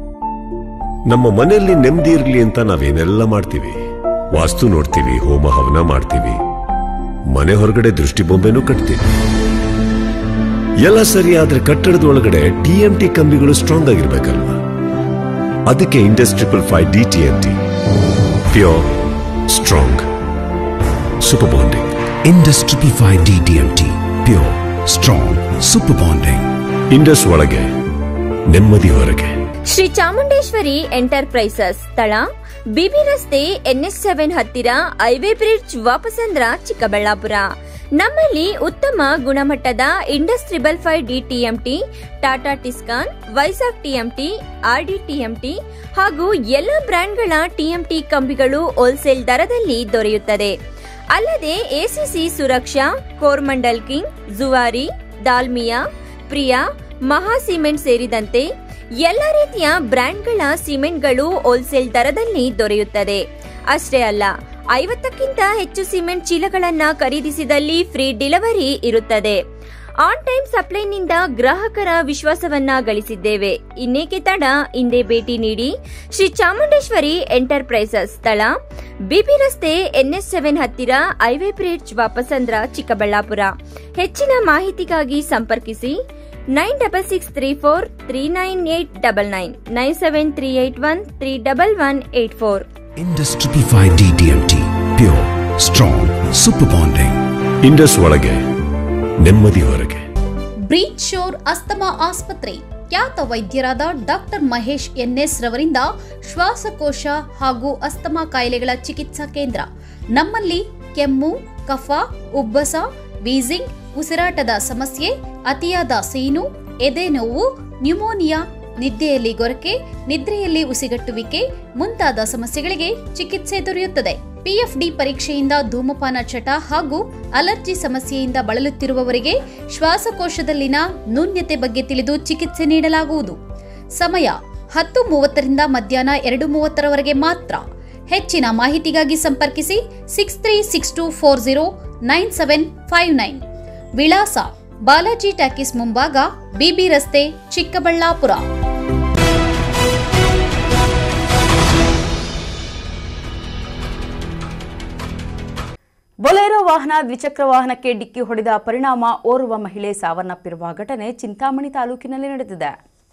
ನಮ್ಮ ಮನೆಯಲ್ಲಿ ನೆಮ್ಮದಿ ಇರಲಿ ಅಂತ ನಾವೇನೆಲ್ಲ ಮಾಡ್ತೀವಿ. ವಾಸ್ತು ನೋಡ್ತೀವಿ, ಹೋಮ ಹವನ ಮಾಡ್ತೀವಿ, ಮನೆ ಹೊರಗಡೆ ದೃಷ್ಟಿ ಬೊಂಬೆನೂ ಕಟ್ತೀವಿ. ಎಲ್ಲ ಸರಿ ಆದ್ರೆ ಕಟ್ಟಡದ ಒಳಗಡೆ TMT ಕಂಬಿಗಳು ಸ್ಟ್ರಾಂಗ್ ಆಗಿರ್ಬೇಕಲ್ವಾ? ಅದಕ್ಕೆ Indus 555 DTMT pure strong super bonding. Indus 555 DTMT pure strong super bonding. Indus ಒಳಗೆ ನೆಮ್ಮದಿ ಹೊರಗೆ. ಶ್ರೀ ಚಾಮುಂಡೇಶ್ವರಿ ಎಂಟರ್ಪ್ರೈಸಸ್, ಸ್ಥಳ ಬಿಬಿ ರಸ್ತೆ NH7 ಹತ್ತಿರ ಹೈವೇ ಬ್ರಿಡ್ಜ್, ವಾಪಸಂದ್ರ, ಚಿಕ್ಕಬಳ್ಳಾಪುರ. ನಮ್ಮಲ್ಲಿ ಉತ್ತಮ ಗುಣಮಟ್ಟದ Indus 555 DTMT, Tata Tiscon, Vizag TMT, RD TMT ಹಾಗೂ ಎಲ್ಲ ಬ್ರ್ಯಾಂಡ್ಗಳ TMT ಕಂಬಿಗಳು ಹೋಲ್ಸೇಲ್ ದರದಲ್ಲಿ ದೊರೆಯುತ್ತದೆ. ಅಲ್ಲದೆ ACC Suraksha, Coromandel king, Zuari, Dalmia, Priya, Maha cement ಸೇರಿದಂತೆ ಎಲ್ಲ ರೀತಿಯ ಬ್ರ್ಯಾಂಡ್ಗಳ ಸಿಮೆಂಟ್ಗಳು ಹೋಲ್ಸೇಲ್ ದರದಲ್ಲಿ ದೊರೆಯುತ್ತದೆ. ಅಷ್ಟೇ ಅಲ್ಲ, 50ಕ್ಕಿಂತ ಹೆಚ್ಚು ಸಿಮೆಂಟ್ ಚೀಲಗಳನ್ನ ಖರೀದಿಸಿದಲ್ಲಿ ಫ್ರೀ ಡೆಲಿವರಿ ಇರುತ್ತದೆ. ಆನ್ ಟೈಮ್ ಸಪ್ಲೈನಿಂದ ಗ್ರಾಹಕರ ವಿಶ್ವಾಸವನ್ನ ಗಳಿಸಿದ್ದೇವೆ. ಇನ್ನೇಕೆ ತಡ, ಹಿಂದೆ ಭೇಟಿ ನೀಡಿ. ಶ್ರೀ ಚಾಮುಂಡೇಶ್ವರಿ ಎಂಟರ್ಪ್ರೈಸಸ್, ಸ್ಥಳ ಬಿಬಿ ರಸ್ತೆ NH7 ಹತ್ತಿರ ಹೈವೇ ಬ್ರಿಡ್ಜ್, ವಾಪಸಂದ್ರ, ಚಿಕ್ಕಬಳ್ಳಾಪುರ. ಹೆಚ್ಚಿನ ಮಾಹಿತಿಗಾಗಿ ಸಂಪರ್ಕಿಸಿ 9663439899 9738131184. Indus 555 DTMT pure strong super bonding. Indus ಒಳಗೆ ನೆಮ್ಮದಿ ಹೊರಗೆ. ಬ್ರೀಚ್ ಶೋರ್ ಅಸ್ತಮಾ ಆಸ್ಪತ್ರೆ, ಖ್ಯಾತ ವೈದ್ಯರಾದ ಡಾಕ್ಟರ್ ಮಹೇಶ್ NS ರವರಿಂದ ಶ್ವಾಸಕೋಶ ಹಾಗೂ ಅಸ್ತಮಾ ಕಾಯಿಲೆಗಳ ಚಿಕಿತ್ಸಾ ಕೇಂದ್ರ. ನಮ್ಮಲ್ಲಿ ಕೆಮ್ಮು, ಕಫ, ಉಬ್ಬಸ, ವೀಸಿಂಗ್, ಉಸಿರಾಟದ ಸಮಸ್ಯೆ, ಅತಿಯಾದ ಸೀನು, ಎದೆ ನೋವು, ನ್ಯೂಮೋನಿಯಾ, ನಿದ್ದೆಯಲ್ಲಿ ಗೊರಕೆ, ನಿದ್ರೆಯಲ್ಲಿ ಉಸಿಗಟ್ಟುವಿಕೆ ಮುಂತಾದ ಸಮಸ್ಯೆಗಳಿಗೆ ಚಿಕಿತ್ಸೆ ದೊರೆಯುತ್ತದೆ. PFD ಪರೀಕ್ಷೆಯಿಂದ ಧೂಮಪಾನ ಚಟ ಹಾಗೂ ಅಲರ್ಜಿ ಸಮಸ್ಯೆಯಿಂದ ಬಳಲುತ್ತಿರುವವರಿಗೆ ಶ್ವಾಸಕೋಶದಲ್ಲಿನ ನ್ಯೂನ್ಯತೆ ಬಗ್ಗೆ ತಿಳಿದು ಚಿಕಿತ್ಸೆ ನೀಡಲಾಗುವುದು. ಸಮಯ 10:30 ಮಧ್ಯಾಹ್ನ 2:30 ಮಾತ್ರ. ಹೆಚ್ಚಿನ ಮಾಹಿತಿಗಾಗಿ ಸಂಪರ್ಕಿಸಿ 6362409759. ವಿಳಾಸ ಬಾಲಾಜಿ ಟ್ಯಾಕಿಸ್ ಮುಂಭಾಗ, ಬಿಬಿ ರಸ್ತೆ, ಚಿಕ್ಕಬಳ್ಳಾಪುರ. ಬೊಲೆರೋ ವಾಹನ ದ್ವಿಚಕ್ರ ವಾಹನಕ್ಕೆ ಡಿಕ್ಕಿ ಹೊಡೆದ ಪರಿಣಾಮ ಓರ್ವ ಮಹಿಳೆ ಸಾವನ್ನಪ್ಪಿರುವ ಘಟನೆ ಚಿಂತಾಮಣಿ ತಾಲೂಕಿನಲ್ಲಿ ನಡೆದಿದೆ.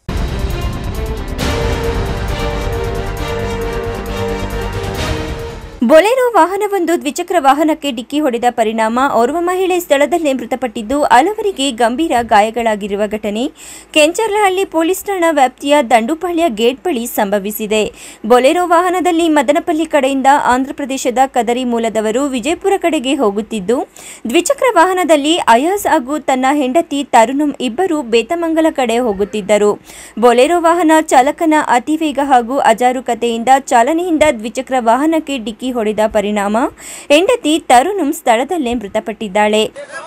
ಬೊಲೆರೋ ವಾಹನವೊಂದು ದ್ವಿಚಕ್ರ ವಾಹನಕ್ಕೆ ಡಿಕ್ಕಿ ಹೊಡೆದ ಪರಿಣಾಮ ಓರ್ವ ಮಹಿಳೆ ಸ್ಥಳದಲ್ಲೇ ಮೃತಪಟ್ಟಿದ್ದು, ಹಲವರಿಗೆ ಗಂಭೀರ ಗಾಯಗಳಾಗಿರುವ ಘಟನೆ ಕೆಂಚರ್ಲಹಳ್ಳಿ ಪೊಲೀಸ್ ಠಾಣಾ ವ್ಯಾಪ್ತಿಯ ದಂಡುಪಾಳ್ಯ ಗೇಟ್ ಬಳಿ ಸಂಭವಿಸಿದೆ. ಬೊಲೆರೋ ವಾಹನದಲ್ಲಿ ಮದನಪಲ್ಲಿ ಕಡೆಯಿಂದ ಆಂಧ್ರಪ್ರದೇಶದ ಕದರಿ ಮೂಲದವರು ವಿಜಯಪುರ ಕಡೆಗೆ ಹೋಗುತ್ತಿದ್ದು, ದ್ವಿಚಕ್ರ ವಾಹನದಲ್ಲಿ ಅಯಾಜ್ ಹಾಗೂ ತನ್ನ ಹೆಂಡತಿ ತರುಣಂ ಇಬ್ಬರು ಬೇತಮಂಗಲ ಕಡೆ ಹೋಗುತ್ತಿದ್ದರು. ಬೊಲೆರೋ ವಾಹನ ಚಾಲಕನ ಅತಿವೇಗ ಹಾಗೂ ಅಜಾರೂಕತೆಯಿಂದ ಚಾಲನೆಯಿಂದ ದ್ವಿಚಕ್ರ ವಾಹನಕ್ಕೆ ಡಿಕ್ಕಿ ಹೊಡೆದ ಪರಿಣಾಮ ಹೆಂಡತಿ ತರುಣಂ ಸ್ಥಳದಲ್ಲೇ ಮೃತಪಟ್ಟಿದ್ದಾಳೆ.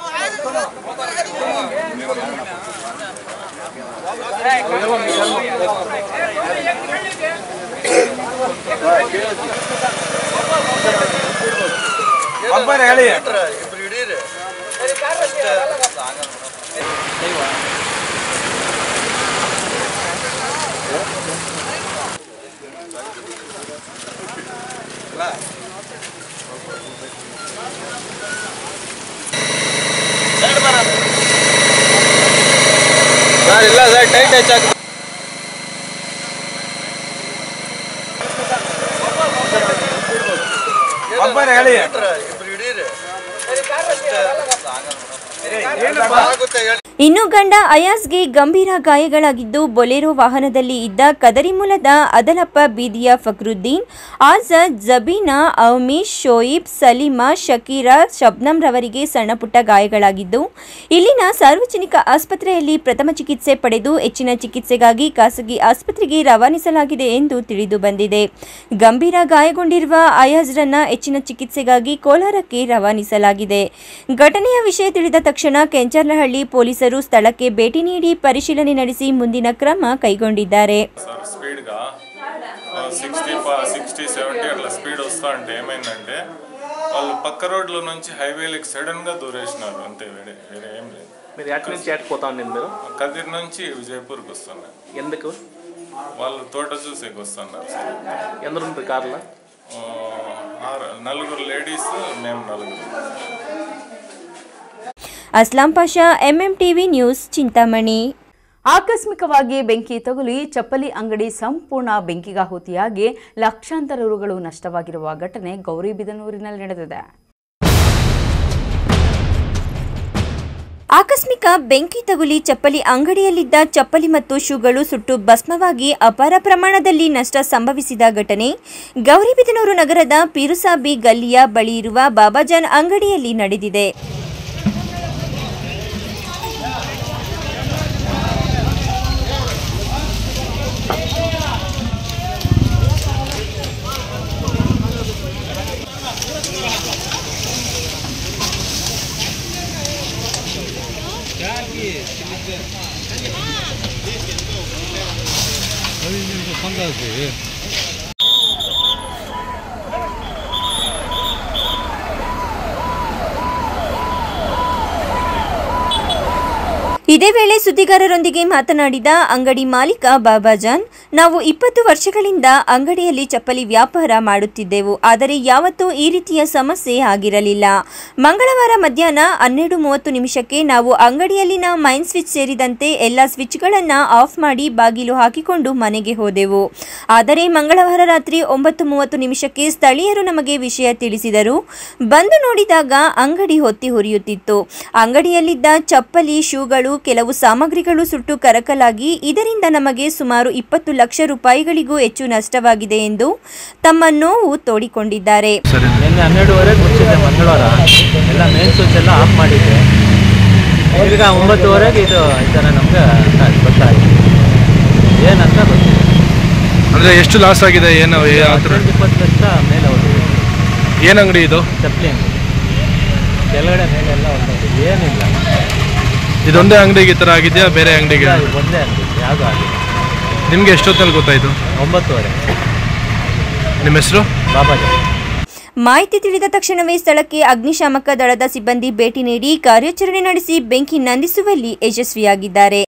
ಇಲ್ಲ ಸರ್, ಟೈಟ್ ಹೆಚ್ಚಾಗ ಹೇಳಿ. ಇನ್ನು ಗಂಡ ಅಯಾಜ್ಗೆ ಗಂಭೀರ ಗಾಯಗಳಾಗಿದ್ದು, ಬೊಲೆರೋ ವಾಹನದಲ್ಲಿ ಇದ್ದ ಕದರಿ ಮೂಲದ ಅದಲಪ್ಪ ಬೀದಿಯ ಫಕ್ರುದ್ದೀನ್, ಆಜದ್, ಜಬೀನಾ, ಅವಮೀಶ್, ಶೋಯಿಬ್, ಸಲೀಮಾ, ಶಕೀರಾ, ಶಬ್ನಂ ರವರಿಗೆ ಸಣ್ಣಪುಟ್ಟ ಗಾಯಗಳಾಗಿದ್ದು, ಇಲ್ಲಿನ ಸಾರ್ವಜನಿಕ ಆಸ್ಪತ್ರೆಯಲ್ಲಿ ಪ್ರಥಮ ಚಿಕಿತ್ಸೆ ಪಡೆದು ಹೆಚ್ಚಿನ ಚಿಕಿತ್ಸೆಗಾಗಿ ಖಾಸಗಿ ಆಸ್ಪತ್ರೆಗೆ ರವಾನಿಸಲಾಗಿದೆ ಎಂದು ತಿಳಿದು ಬಂದಿದೆ. ಗಂಭೀರ ಗಾಯಗೊಂಡಿರುವ ಅಯಾಜ್ರನ್ನ ಹೆಚ್ಚಿನ ಚಿಕಿತ್ಸೆಗಾಗಿ ಕೋಲಾರಕ್ಕೆ ರವಾನಿಸಲಾಗಿದೆ. ಘಟನೆಯ ವಿಷಯ ತಿಳಿದ ತಕ್ಷಣ ಕೆಂಚರ್ಲಹಳ್ಳಿ ಪೊಲೀಸರು ಸ್ಥಳಕ್ಕೆ భేటీ ನೀಡಿ పరిశీలన ನಡೆಸಿ ಮುಂದಿನ ಕ್ರಮ కైగొండిದ್ದಾರೆ. స్పీడ్గా 60-70 అట్లా స్పీడ్ వస్తా అంటే ఏమైందంటే వాళ్ళు పక్క రోడ్ల నుంచి హైవేలకు సడన్ గా దూరేసినారు. అంతే, వేరే ఏం లేదు. మీరు ఎక్కడి నుంచి ఎక్కడిపోతా ఉండండి? మీరు కదిరి నుంచి విజయపూర్కి వస్తున్నారు. ఎందుకు? వాళ్ళు తోట చూసేకి వస్తున్నారు. ఎందరు ఉంటారు కార్లో? 4 లేడీస్, మేము 4. Aslam Pasha, MMTV news, Chintamani. ಆಕಸ್ಮಿಕವಾಗಿ ಬೆಂಕಿ ತಗುಲಿ ಚಪ್ಪಲಿ ಅಂಗಡಿ ಸಂಪೂರ್ಣ ಬೆಂಕಿಗಾಹುತಿಯಾಗಿ ಲಕ್ಷಾಂತರ ರುಗಳು ನಷ್ಟವಾಗಿರುವ ಘಟನೆ ಗೌರಿಬಿದನೂರಿನಲ್ಲಿ ನಡೆದಿದೆ. ಆಕಸ್ಮಿಕ ಬೆಂಕಿ ತಗುಲಿ ಚಪ್ಪಲಿ ಅಂಗಡಿಯಲ್ಲಿದ್ದ ಚಪ್ಪಲಿ ಮತ್ತು ಶೂಗಳು ಸುಟ್ಟು ಭಸ್ಮವಾಗಿ ಅಪಾರ ಪ್ರಮಾಣದಲ್ಲಿ ನಷ್ಟ ಸಂಭವಿಸಿದ ಘಟನೆ ಗೌರಿಬಿದನೂರು ನಗರದ ಪೀರುಸಾಬಿ ಗಲ್ಲಿಯ ಬಳಿ ಇರುವ ಬಾಬಾಜಾನ್ ಅಂಗಡಿಯಲ್ಲಿ ನಡೆದಿದೆ. ಇದೇ ವೇಳೆ ಸುದ್ದಿಗಾರರೊಂದಿಗೆ ಮಾತನಾಡಿದ ಅಂಗಡಿ ಮಾಲೀಕ ಬಾಬಾಜಾನ್, ನಾವು 20 ವರ್ಷಗಳಿಂದ ಅಂಗಡಿಯಲ್ಲಿ ಚಪ್ಪಲಿ ವ್ಯಾಪಾರ ಮಾಡುತ್ತಿದ್ದೆವು. ಆದರೆ ಯಾವತ್ತೂ ಈ ರೀತಿಯ ಸಮಸ್ಯೆ ಆಗಿರಲಿಲ್ಲ. ಮಂಗಳವಾರ ಮಧ್ಯಾಹ್ನ 12:30 ನಿಮಿಷಕ್ಕೆ ನಾವು ಅಂಗಡಿಯಲ್ಲಿನ ಮೈನ್ ಸ್ವಿಚ್ ಸೇರಿದಂತೆ ಎಲ್ಲ ಸ್ವಿಚ್ಗಳನ್ನು ಆಫ್ ಮಾಡಿ ಬಾಗಿಲು ಹಾಕಿಕೊಂಡು ಮನೆಗೆ ಹೋದೆವು. ಆದರೆ ಮಂಗಳವಾರ ರಾತ್ರಿ 9:30 ನಿಮಿಷಕ್ಕೆ ಸ್ಥಳೀಯರು ನಮಗೆ ವಿಷಯ ತಿಳಿಸಿದರು. ಬಂದು ನೋಡಿದಾಗ ಅಂಗಡಿ ಹೊತ್ತಿ ಉರಿಯುತ್ತಿತ್ತು. ಅಂಗಡಿಯಲ್ಲಿದ್ದ ಚಪ್ಪಲಿ, ಶೂಗಳು, ಕೆಲವು ಸಾಮಗ್ರಿಗಳು ಸುಟ್ಟು ಕರಕಲಾಗಿ ಇದರಿಂದ ನಮಗೆ ಸುಮಾರು 20 ಲಕ್ಷ ರೂಪಾಯಿಗಳಿಗೂ ಹೆಚ್ಚು ನಷ್ಟವಾಗಿದೆ ಎಂದು ತಮ್ಮ ನೋವು ತೋಡಿಕೊಂಡಿದ್ದಾರೆ. ನಿನ್ನೆ 12:30 ಮುಚ್ಚಿದೆ ಮಂಗಳವಾರ. ಎಲ್ಲ ಮೇನ್ ಸ್ವಿಚ್ ಎಲ್ಲ ಆಫ್ ಮಾಡಿದ್ದೆ. ಈಗ 9:30 ಇದು ಈ ಥರ ನಮ್ಗೆ ಗೊತ್ತಾಗಿದೆ. ಏನಂತ ಗೊತ್ತಿಲ್ಲ. ಅಂದರೆ ಎಷ್ಟು ಲಾಸ್ ಆಗಿದೆ? ಏನು 20 ಲಕ್ಷ ಮೇಲೆ ಹೋಗಿದೆ. ಏನು ಅಂಗಡಿ ಇದು? ಚಪ್ಪಲಿ ಅಂಗಡಿ. ಕೆಳಗಡೆ ಮೇಲೆಲ್ಲ ಹೊರಟೋಗಿದೆ. ಏನಿಲ್ಲ. ಇದೊಂದೇ ಅಂಗಡಿಗೆ ಈ ಥರ ಆಗಿದೆಯಾ? ಬೇರೆ ಅಂಗಡಿಗೆ? ಒಂದೇ ಅಂಗಡಿ, ಯಾವುದೂ ಆಗಿದೆ. ನಿಮಗೆ ಎಷ್ಟೊತ್ತಲ್ಲಿ ಗೊತ್ತಾಯಿತು? 9:30. ನಿಮ್ಮ ಹೆಸರು? ಬಾಬಾಜಾನ್. ಮಾಹಿತಿ ತಿಳಿದ ತಕ್ಷಣವೇ ಸ್ಥಳಕ್ಕೆ ಅಗ್ನಿಶಾಮಕ ದಳದ ಸಿಬ್ಬಂದಿ ಭೇಟಿ ನೀಡಿ ಕಾರ್ಯಾಚರಣೆ ನಡೆಸಿ ಬೆಂಕಿ ನಂದಿಸುವಲ್ಲಿ ಯಶಸ್ವಿಯಾಗಿದ್ದಾರೆ.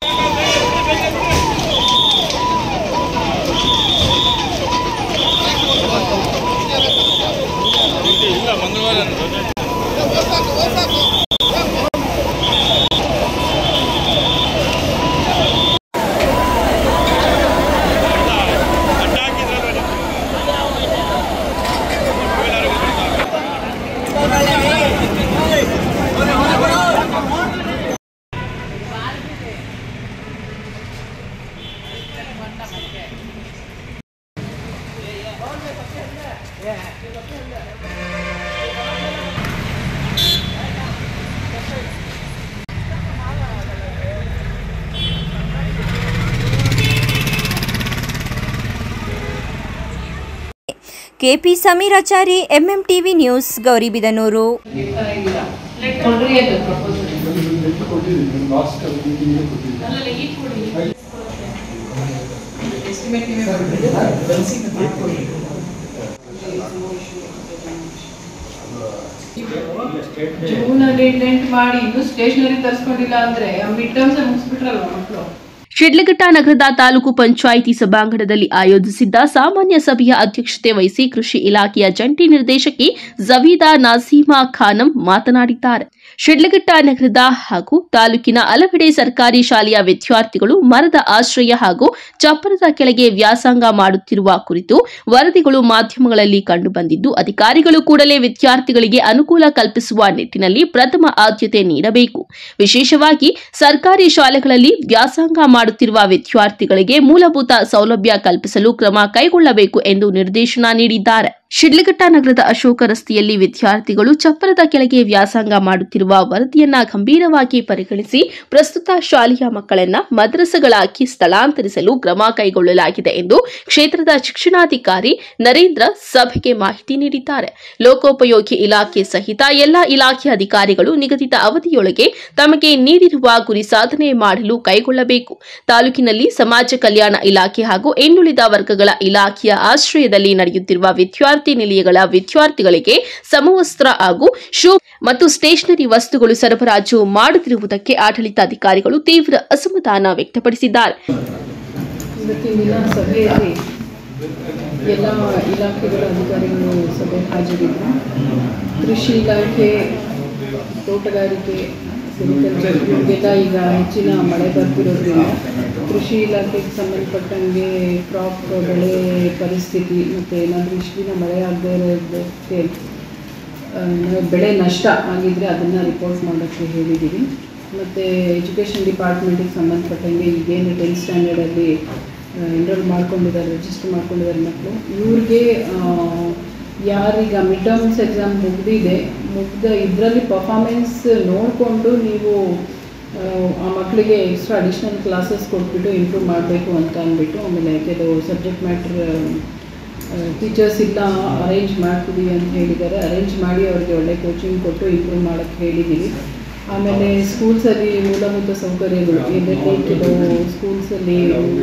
K P Sameerachari, MMTV news, Gauribidanur. ಜೂನಲ್ಲಿ ಇಂಡೆಂಟ್ ಮಾಡಿ ಇನ್ನು ಸ್ಟೇಷನರಿ ತರಿಸ್ಕೊಂಡಿಲ್ಲ ಅಂದ್ರೆ ಮಿಡ್ ಟರ್ಮ್ಸ್ ಮುಗಿಸ್ಬಿಟ್ರಲ್ವ ಮಕ್ಕಳು. ಶಿಡ್ಲಘಟ್ಟ ನಗರದ ತಾಲೂಕು ಪಂಚಾಯಿತಿ ಸಭಾಂಗಣದಲ್ಲಿ ಆಯೋಜಿಸಿದ್ದ ಸಾಮಾನ್ಯ ಸಭೆಯ ಅಧ್ಯಕ್ಷತೆ ವಹಿಸಿ ಕೃಷಿ ಇಲಾಖೆಯ ಜಂಟಿ ನಿರ್ದೇಶಕಿ ಜವೀದಾ ನಾಸೀಮಾ ಖಾನಂ ಮಾತನಾಡಿದ್ದಾರೆ. ಶಿಡ್ಲಘಟ್ಟ ನಗರದ ಹಾಗೂ ತಾಲೂಕಿನ ಹಲವೆಡೆ ಸರ್ಕಾರಿ ಶಾಲೆಯ ವಿದ್ಯಾರ್ಥಿಗಳು ಮರದ ಆಶ್ರಯ ಹಾಗೂ ಚಪ್ಪರದ ಕೆಳಗೆ ವ್ಯಾಸಂಗ ಮಾಡುತ್ತಿರುವ ಕುರಿತು ವರದಿಗಳು ಮಾಧ್ಯಮಗಳಲ್ಲಿ ಕಂಡುಬಂದಿದ್ದು, ಅಧಿಕಾರಿಗಳು ಕೂಡಲೇ ವಿದ್ಯಾರ್ಥಿಗಳಿಗೆ ಅನುಕೂಲ ಕಲ್ಪಿಸುವ ನಿಟ್ಟಿನಲ್ಲಿ ಪ್ರಥಮ ಆದ್ಯತೆ ನೀಡಬೇಕು. ವಿಶೇಷವಾಗಿ ಸರ್ಕಾರಿ ಶಾಲೆಗಳಲ್ಲಿ ವ್ಯಾಸಂಗ ಮಾಡುತ್ತಿರುವ ವಿದ್ಯಾರ್ಥಿಗಳಿಗೆ ಮೂಲಭೂತ ಸೌಲಭ್ಯ ಕಲ್ಪಿಸಲು ಕ್ರಮ ಕೈಗೊಳ್ಳಬೇಕು ಎಂದು ನಿರ್ದೇಶನ ನೀಡಿದ್ದಾರೆ. ಶಿಡ್ಲಘಟ್ಟ ನಗರದ ಅಶೋಕ ರಸ್ತೆಯಲ್ಲಿ ವಿದ್ಯಾರ್ಥಿಗಳು ಚಪ್ಪರದ ಕೆಳಗೆ ವ್ಯಾಸಂಗ ಮಾಡುತ್ತಿರುವ ವರದಿಯನ್ನ ಗಂಭೀರವಾಗಿ ಪರಿಗಣಿಸಿ ಪ್ರಸ್ತುತ ಶಾಲೆಯ ಮಕ್ಕಳನ್ನ ಮದ್ರಸೆಗಳಾಗಿ ಸ್ಥಳಾಂತರಿಸಲು ಕ್ರಮ ಕೈಗೊಳ್ಳಲಾಗಿದೆ ಎಂದು ಕ್ಷೇತ್ರದ ಶಿಕ್ಷಣಾಧಿಕಾರಿ ನರೇಂದ್ರ ಸಭೆಗೆ ಮಾಹಿತಿ ನೀಡಿದ್ದಾರೆ. ಲೋಕೋಪಯೋಗಿ ಇಲಾಖೆ ಸಹಿತ ಎಲ್ಲಾ ಇಲಾಖೆ ಅಧಿಕಾರಿಗಳು ನಿಗದಿತ ಅವಧಿಯೊಳಗೆ ತಮಗೆ ನೀಡಿರುವ ಗುರಿ ಸಾಧನೆ ಮಾಡಲು ಕೈಗೊಳ್ಳಬೇಕು. ತಾಲೂಕಿನಲ್ಲಿ ಸಮಾಜ ಕಲ್ಯಾಣ ಇಲಾಖೆ ಹಾಗೂ ಇನ್ನುಳಿದ ವರ್ಗಗಳ ಇಲಾಖೆಯ ಆಶ್ರಯದಲ್ಲಿ ನಡೆಯುತ್ತಿರುವ ವಿದ್ಯಾರ್ಥಿ ನಿಲಯಗಳ ವಿದ್ಯಾರ್ಥಿಗಳಿಗೆ ಸಮವಸ್ತ್ರ ಹಾಗೂ ಶೂ ಮತ್ತು ಸ್ಟೇಷನರಿ ವಸ್ತುಗಳು ಸರಬರಾಜು ಮಾಡುತ್ತಿರುವುದಕ್ಕೆ ಆಡಳಿತಾಧಿಕಾರಿಗಳು ತೀವ್ರ ಅಸಮಾಧಾನ ವ್ಯಕ್ತಪಡಿಸಿದ್ದಾರೆ. ಇವತ್ತಿನ ಸಭೆಯಲ್ಲಿ ಎಲ್ಲ ಇಲಾಖೆಗಳ ಅಧಿಕಾರಿಗಳು ಸಭೆ ಹಾಜರಿದ್ದರು. ಕೃಷಿ ಇಲಾಖೆ, ತೋಟಗಾರಿಕೆ, ಸಿರಿಕಲ್ಚರ್ಗೆಲ್ಲ ಈಗ ಹೆಚ್ಚಿನ ಮಳೆ ಬರ್ತಿರೋದ್ರಿಂದ ಕೃಷಿ ಇಲಾಖೆಗೆ ಸಂಬಂಧಪಟ್ಟಂಗೆ ಕ್ರಾಪ್ ಬೆಳೆ ಪರಿಸ್ಥಿತಿ ಮತ್ತು ಏನಾದರೂ ಇಷ್ಟು ದಿನ ಮಳೆ ಆಗದೇ ಇರೋದಕ್ಕೆ ಬೆಳೆ ನಷ್ಟ ಆಗಿದ್ದರೆ ಅದನ್ನು ರಿಪೋರ್ಟ್ ಮಾಡೋಕ್ಕೆ ಹೇಳಿದ್ದೀವಿ. ಮತ್ತು ಎಜುಕೇಷನ್ ಡಿಪಾರ್ಟ್ಮೆಂಟಿಗೆ ಸಂಬಂಧಪಟ್ಟಂಗೆ ಈಗೇನು 10th ಸ್ಟ್ಯಾಂಡರ್ಡಲ್ಲಿ ಎನ್ರೋಲ್ ಮಾಡ್ಕೊಂಡಿದ್ದಾರೆ, ರಿಜಿಸ್ಟರ್ ಮಾಡ್ಕೊಂಡಿದ್ದಾರೆ ಮಕ್ಕಳು, ಇವ್ರಿಗೆ ಯಾರೀಗ ಮಿಡ್ ಟರ್ಮ್ಸ್ ಎಕ್ಸಾಮ್ ಮುಗ್ದ ಇದರಲ್ಲಿ ಪರ್ಫಾರ್ಮೆನ್ಸ್ ನೋಡಿಕೊಂಡು ನೀವು ಆ ಮಕ್ಕಳಿಗೆ ಎಕ್ಸ್ಟ್ರಾ ಅಡಿಷ್ನಲ್ ಕ್ಲಾಸಸ್ ಕೊಟ್ಬಿಟ್ಟು ಇಂಪ್ರೂವ್ ಮಾಡಬೇಕು ಅಂತ ಅಂದ್ಬಿಟ್ಟು, ಆಮೇಲೆ ಕೆಲವು ಸಬ್ಜೆಕ್ಟ್ ಮ್ಯಾಟ್ರ್ ಟೀಚರ್ಸ್ ಇಲ್ಲ ಅರೇಂಜ್ ಮಾಡ್ತೀವಿ ಅಂತ ಹೇಳಿದ್ದಾರೆ. ಅರೇಂಜ್ ಮಾಡಿ ಅವ್ರಿಗೆ ಒಳ್ಳೆ ಕೋಚಿಂಗ್ ಕೊಟ್ಟು ಇಂಪ್ರೂವ್ ಮಾಡೋಕ್ಕೆ ಹೇಳಿದ್ದೀವಿ. ಆಮೇಲೆ ಸ್ಕೂಲ್ಸಲ್ಲಿ ಮೂಲಭೂತ ಸೌಕರ್ಯಗಳು ಇದರಲ್ಲಿ ಕೆಲವು ಸ್ಕೂಲ್ಸಲ್ಲಿ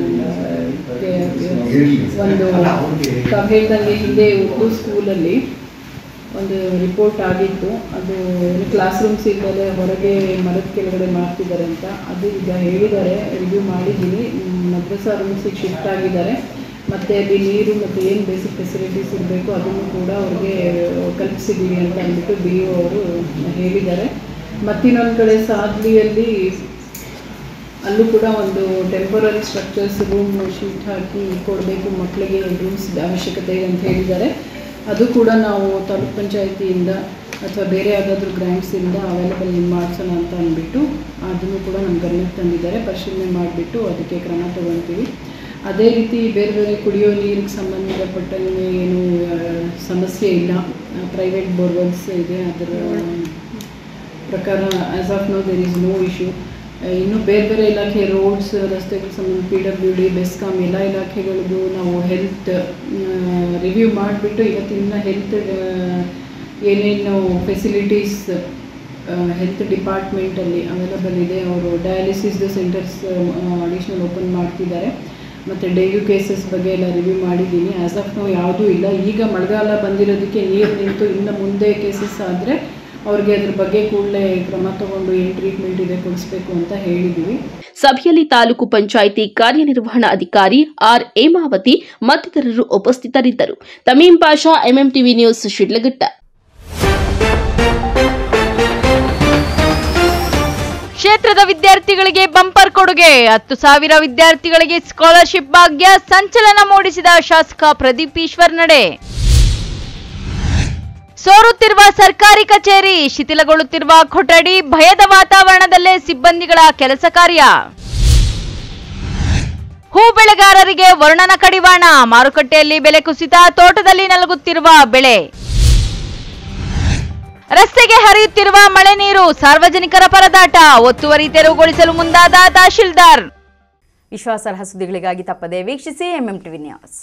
ಒಂದು ತಾವು ಹೇಳ್ದಂಗೆ ಹಿಂದೆ ಉರ್ದು ಸ್ಕೂಲಲ್ಲಿ ಒಂದು ರಿಪೋರ್ಟ್ ಆಗಿತ್ತು. ಅದು ಕ್ಲಾಸ್ ರೂಮ್ಸ್ ಇಲ್ಲದೆ ಹೊರಗೆ ಮರದ ಕೆಳಗಡೆ ಮಾಡ್ತಿದ್ದಾರೆ ಅಂತ. ಅದು ಈಗ ಹೇಳಿದ್ದಾರೆ, ರಿವ್ಯೂ ಮಾಡಿದ್ದೀನಿ. ಮದ್ರಸಾ ರೂಮ್ಸಿಗೆ ಶಿಫ್ಟ್ ಆಗಿದ್ದಾರೆ. ಮತ್ತು ಅಲ್ಲಿ ನೀರು ಮತ್ತು ಏನು ಬೇಸಿಕ್ ಫೆಸಿಲಿಟೀಸ್ ಇರಬೇಕು ಅದನ್ನು ಕೂಡ ಅವ್ರಿಗೆ ಕಲ್ಪಿಸಿದ್ದೀವಿ ಅಂತ ಅಂದ್ಬಿಟ್ಟು BO ಅವರು ಹೇಳಿದ್ದಾರೆ. ಮತ್ತಿನ್ನೊಂದು ಕಡೆ ಸಾದ್ಲಿಯಲ್ಲಿ ಅಲ್ಲೂ ಕೂಡ ಒಂದು ಟೆಂಪರರಿ ಸ್ಟ್ರಕ್ಚರ್ಸ್ ರೂಮ್ ಶೀಟ್ ಹಾಕಿ ಕೊಡಬೇಕು ಮಕ್ಕಳಿಗೆ, ರೂಮ್ಸ್ ಅವಶ್ಯಕತೆ ಇದೆ ಅಂತ ಹೇಳಿದ್ದಾರೆ. ಅದು ಕೂಡ ನಾವು ತಾಲೂಕ್ ಪಂಚಾಯಿತಿಯಿಂದ ಅಥವಾ ಬೇರೆ ಯಾವುದಾದ್ರೂ ಗ್ರ್ಯಾಂಟ್ಸಿಂದ ಅವೈಲೇಬಲ್ ಮಾಡಿಸೋಣ ಅಂತ ಅಂದ್ಬಿಟ್ಟು ಅದನ್ನು ಕೂಡ ನಮ್ಮ ಗಮನಕ್ಕೆ ತಂದಿದ್ದಾರೆ. ಪರಿಶೀಲನೆ ಮಾಡಿಬಿಟ್ಟು ಅದಕ್ಕೆ ಕ್ರಮ ತಗೊಳ್ತೀವಿ. ಅದೇ ರೀತಿ ಬೇರೆ ಬೇರೆ ಕುಡಿಯೋ ನೀರಿಗೆ ಸಂಬಂಧಪಟ್ಟಂಗೆ ಏನು ಸಮಸ್ಯೆ ಇಲ್ಲ. ಪ್ರೈವೇಟ್ ಬೋರ್ವೆಲ್ಸ್ ಇದೆ, ಅದರ ಪ್ರಕಾರ as of now there is no issue. ಇನ್ನು ಬೇರೆ ಬೇರೆ ಇಲಾಖೆ ರೋಡ್ಸ್, ರಸ್ತೆಗಳಿಗೆ ಸಂಬಂಧ PWD, ಬೆಸ್ಕಾಂ ಎಲ್ಲ ಇಲಾಖೆಗಳಿಗೂ ನಾವು ಹೆಲ್ತ್ ರಿವ್ಯೂ ಮಾಡಿಬಿಟ್ಟು ಇವತ್ತಿನ ಹೆಲ್ತ್ ಏನೇನು ಫೆಸಿಲಿಟೀಸ್ ಹೆಲ್ತ್ ಡಿಪಾರ್ಟ್ಮೆಂಟಲ್ಲಿ ಅವೈಲಬಲ್ ಇದೆ, ಅವರು ಡಯಾಲಿಸಿಸ್ದು ಸೆಂಟರ್ಸ್ ಅಡಿಷ್ನಲ್ ಓಪನ್ ಮಾಡ್ತಿದ್ದಾರೆ. ಮತ್ತು ಡೆಂಗ್ಯೂ ಕೇಸಸ್ ಬಗ್ಗೆ ಎಲ್ಲ ರಿವ್ಯೂ ಮಾಡಿದ್ದೀನಿ. ಆ್ಯಸ್ ಆಫ್ ನೋ ಯಾವುದೂ ಇಲ್ಲ. ಈಗ ಮಳೆಗಾಲ ಬಂದಿರೋದಕ್ಕೆ ನೀರು ನಿಂತು ಇನ್ನು ಮುಂದೆ ಕೇಸಸ್ ಆದರೆ ಅವ್ರಿಗೆ ಅದ್ರ ಬಗ್ಗೆ ಕೂಡಲೇ ಕ್ರಮ ತಗೊಂಡು ಏನು ಟ್ರೀಟ್ಮೆಂಟ್ ಇದೆ ಕೊಡಿಸ್ಬೇಕು ಅಂತ ಹೇಳಿದ್ದೀವಿ. ಸಭೆಯಲ್ಲಿ ತಾಲೂಕು ಪಂಚಾಯಿತಿ ಕಾರ್ಯನಿರ್ವಹಣಾಧಿಕಾರಿ ಆರ್ ಹೇಮಾವತಿ ಮತ್ತಿತರರು ಉಪಸ್ಥಿತರಿದ್ದರು. Tameem Pasha, MMTV news, Shidlaghatta. ಕ್ಷೇತ್ರದ ವಿದ್ಯಾರ್ಥಿಗಳಿಗೆ ಬಂಪರ್ ಕೊಡುಗೆ, 10,000 ವಿದ್ಯಾರ್ಥಿಗಳಿಗೆ ಸ್ಕಾಲರ್ಶಿಪ್ ಭಾಗ್ಯ, ಸಂಚಲನ ಮೂಡಿಸಿದ ಶಾಸಕ ಪ್ರದೀಪ್ ಈಶ್ವರ್ ನಡೆ. ಸೋರುತ್ತಿರುವ ಸರ್ಕಾರಿ ಕಚೇರಿ, ಶಿಥಿಲಗೊಳ್ಳುತ್ತಿರುವ ಕೊಠಡಿ, ಭಯದ ವಾತಾವರಣದಲ್ಲೇ ಸಿಬ್ಬಂದಿಗಳ ಕೆಲಸ ಕಾರ್ಯ. ಹೂ ಬೆಳೆಗಾರರಿಗೆ ವರುಣನ ಕಡಿವಾಣ, ಮಾರುಕಟ್ಟೆಯಲ್ಲಿ ಬೆಲೆ ಕುಸಿತ, ತೋಟದಲ್ಲಿ ನಲಗುತ್ತಿರುವ ಬೆಳೆ. ರಸ್ತೆಗೆ ಹರಿಯುತ್ತಿರುವ ಮಳೆ ನೀರು, ಸಾರ್ವಜನಿಕರ ಪರದಾಟ, ಒತ್ತುವರಿ ತೆರವುಗೊಳಿಸಲು ಮುಂದಾದ ತಹಶೀಲ್ದಾರ್. ವಿಶ್ವಾಸಾರ್ಹ ಸುದ್ದಿಗಳಿಗಾಗಿ ತಪ್ಪದೆ ವೀಕ್ಷಿಸಿ MMTV ನ್ಯೂಸ್.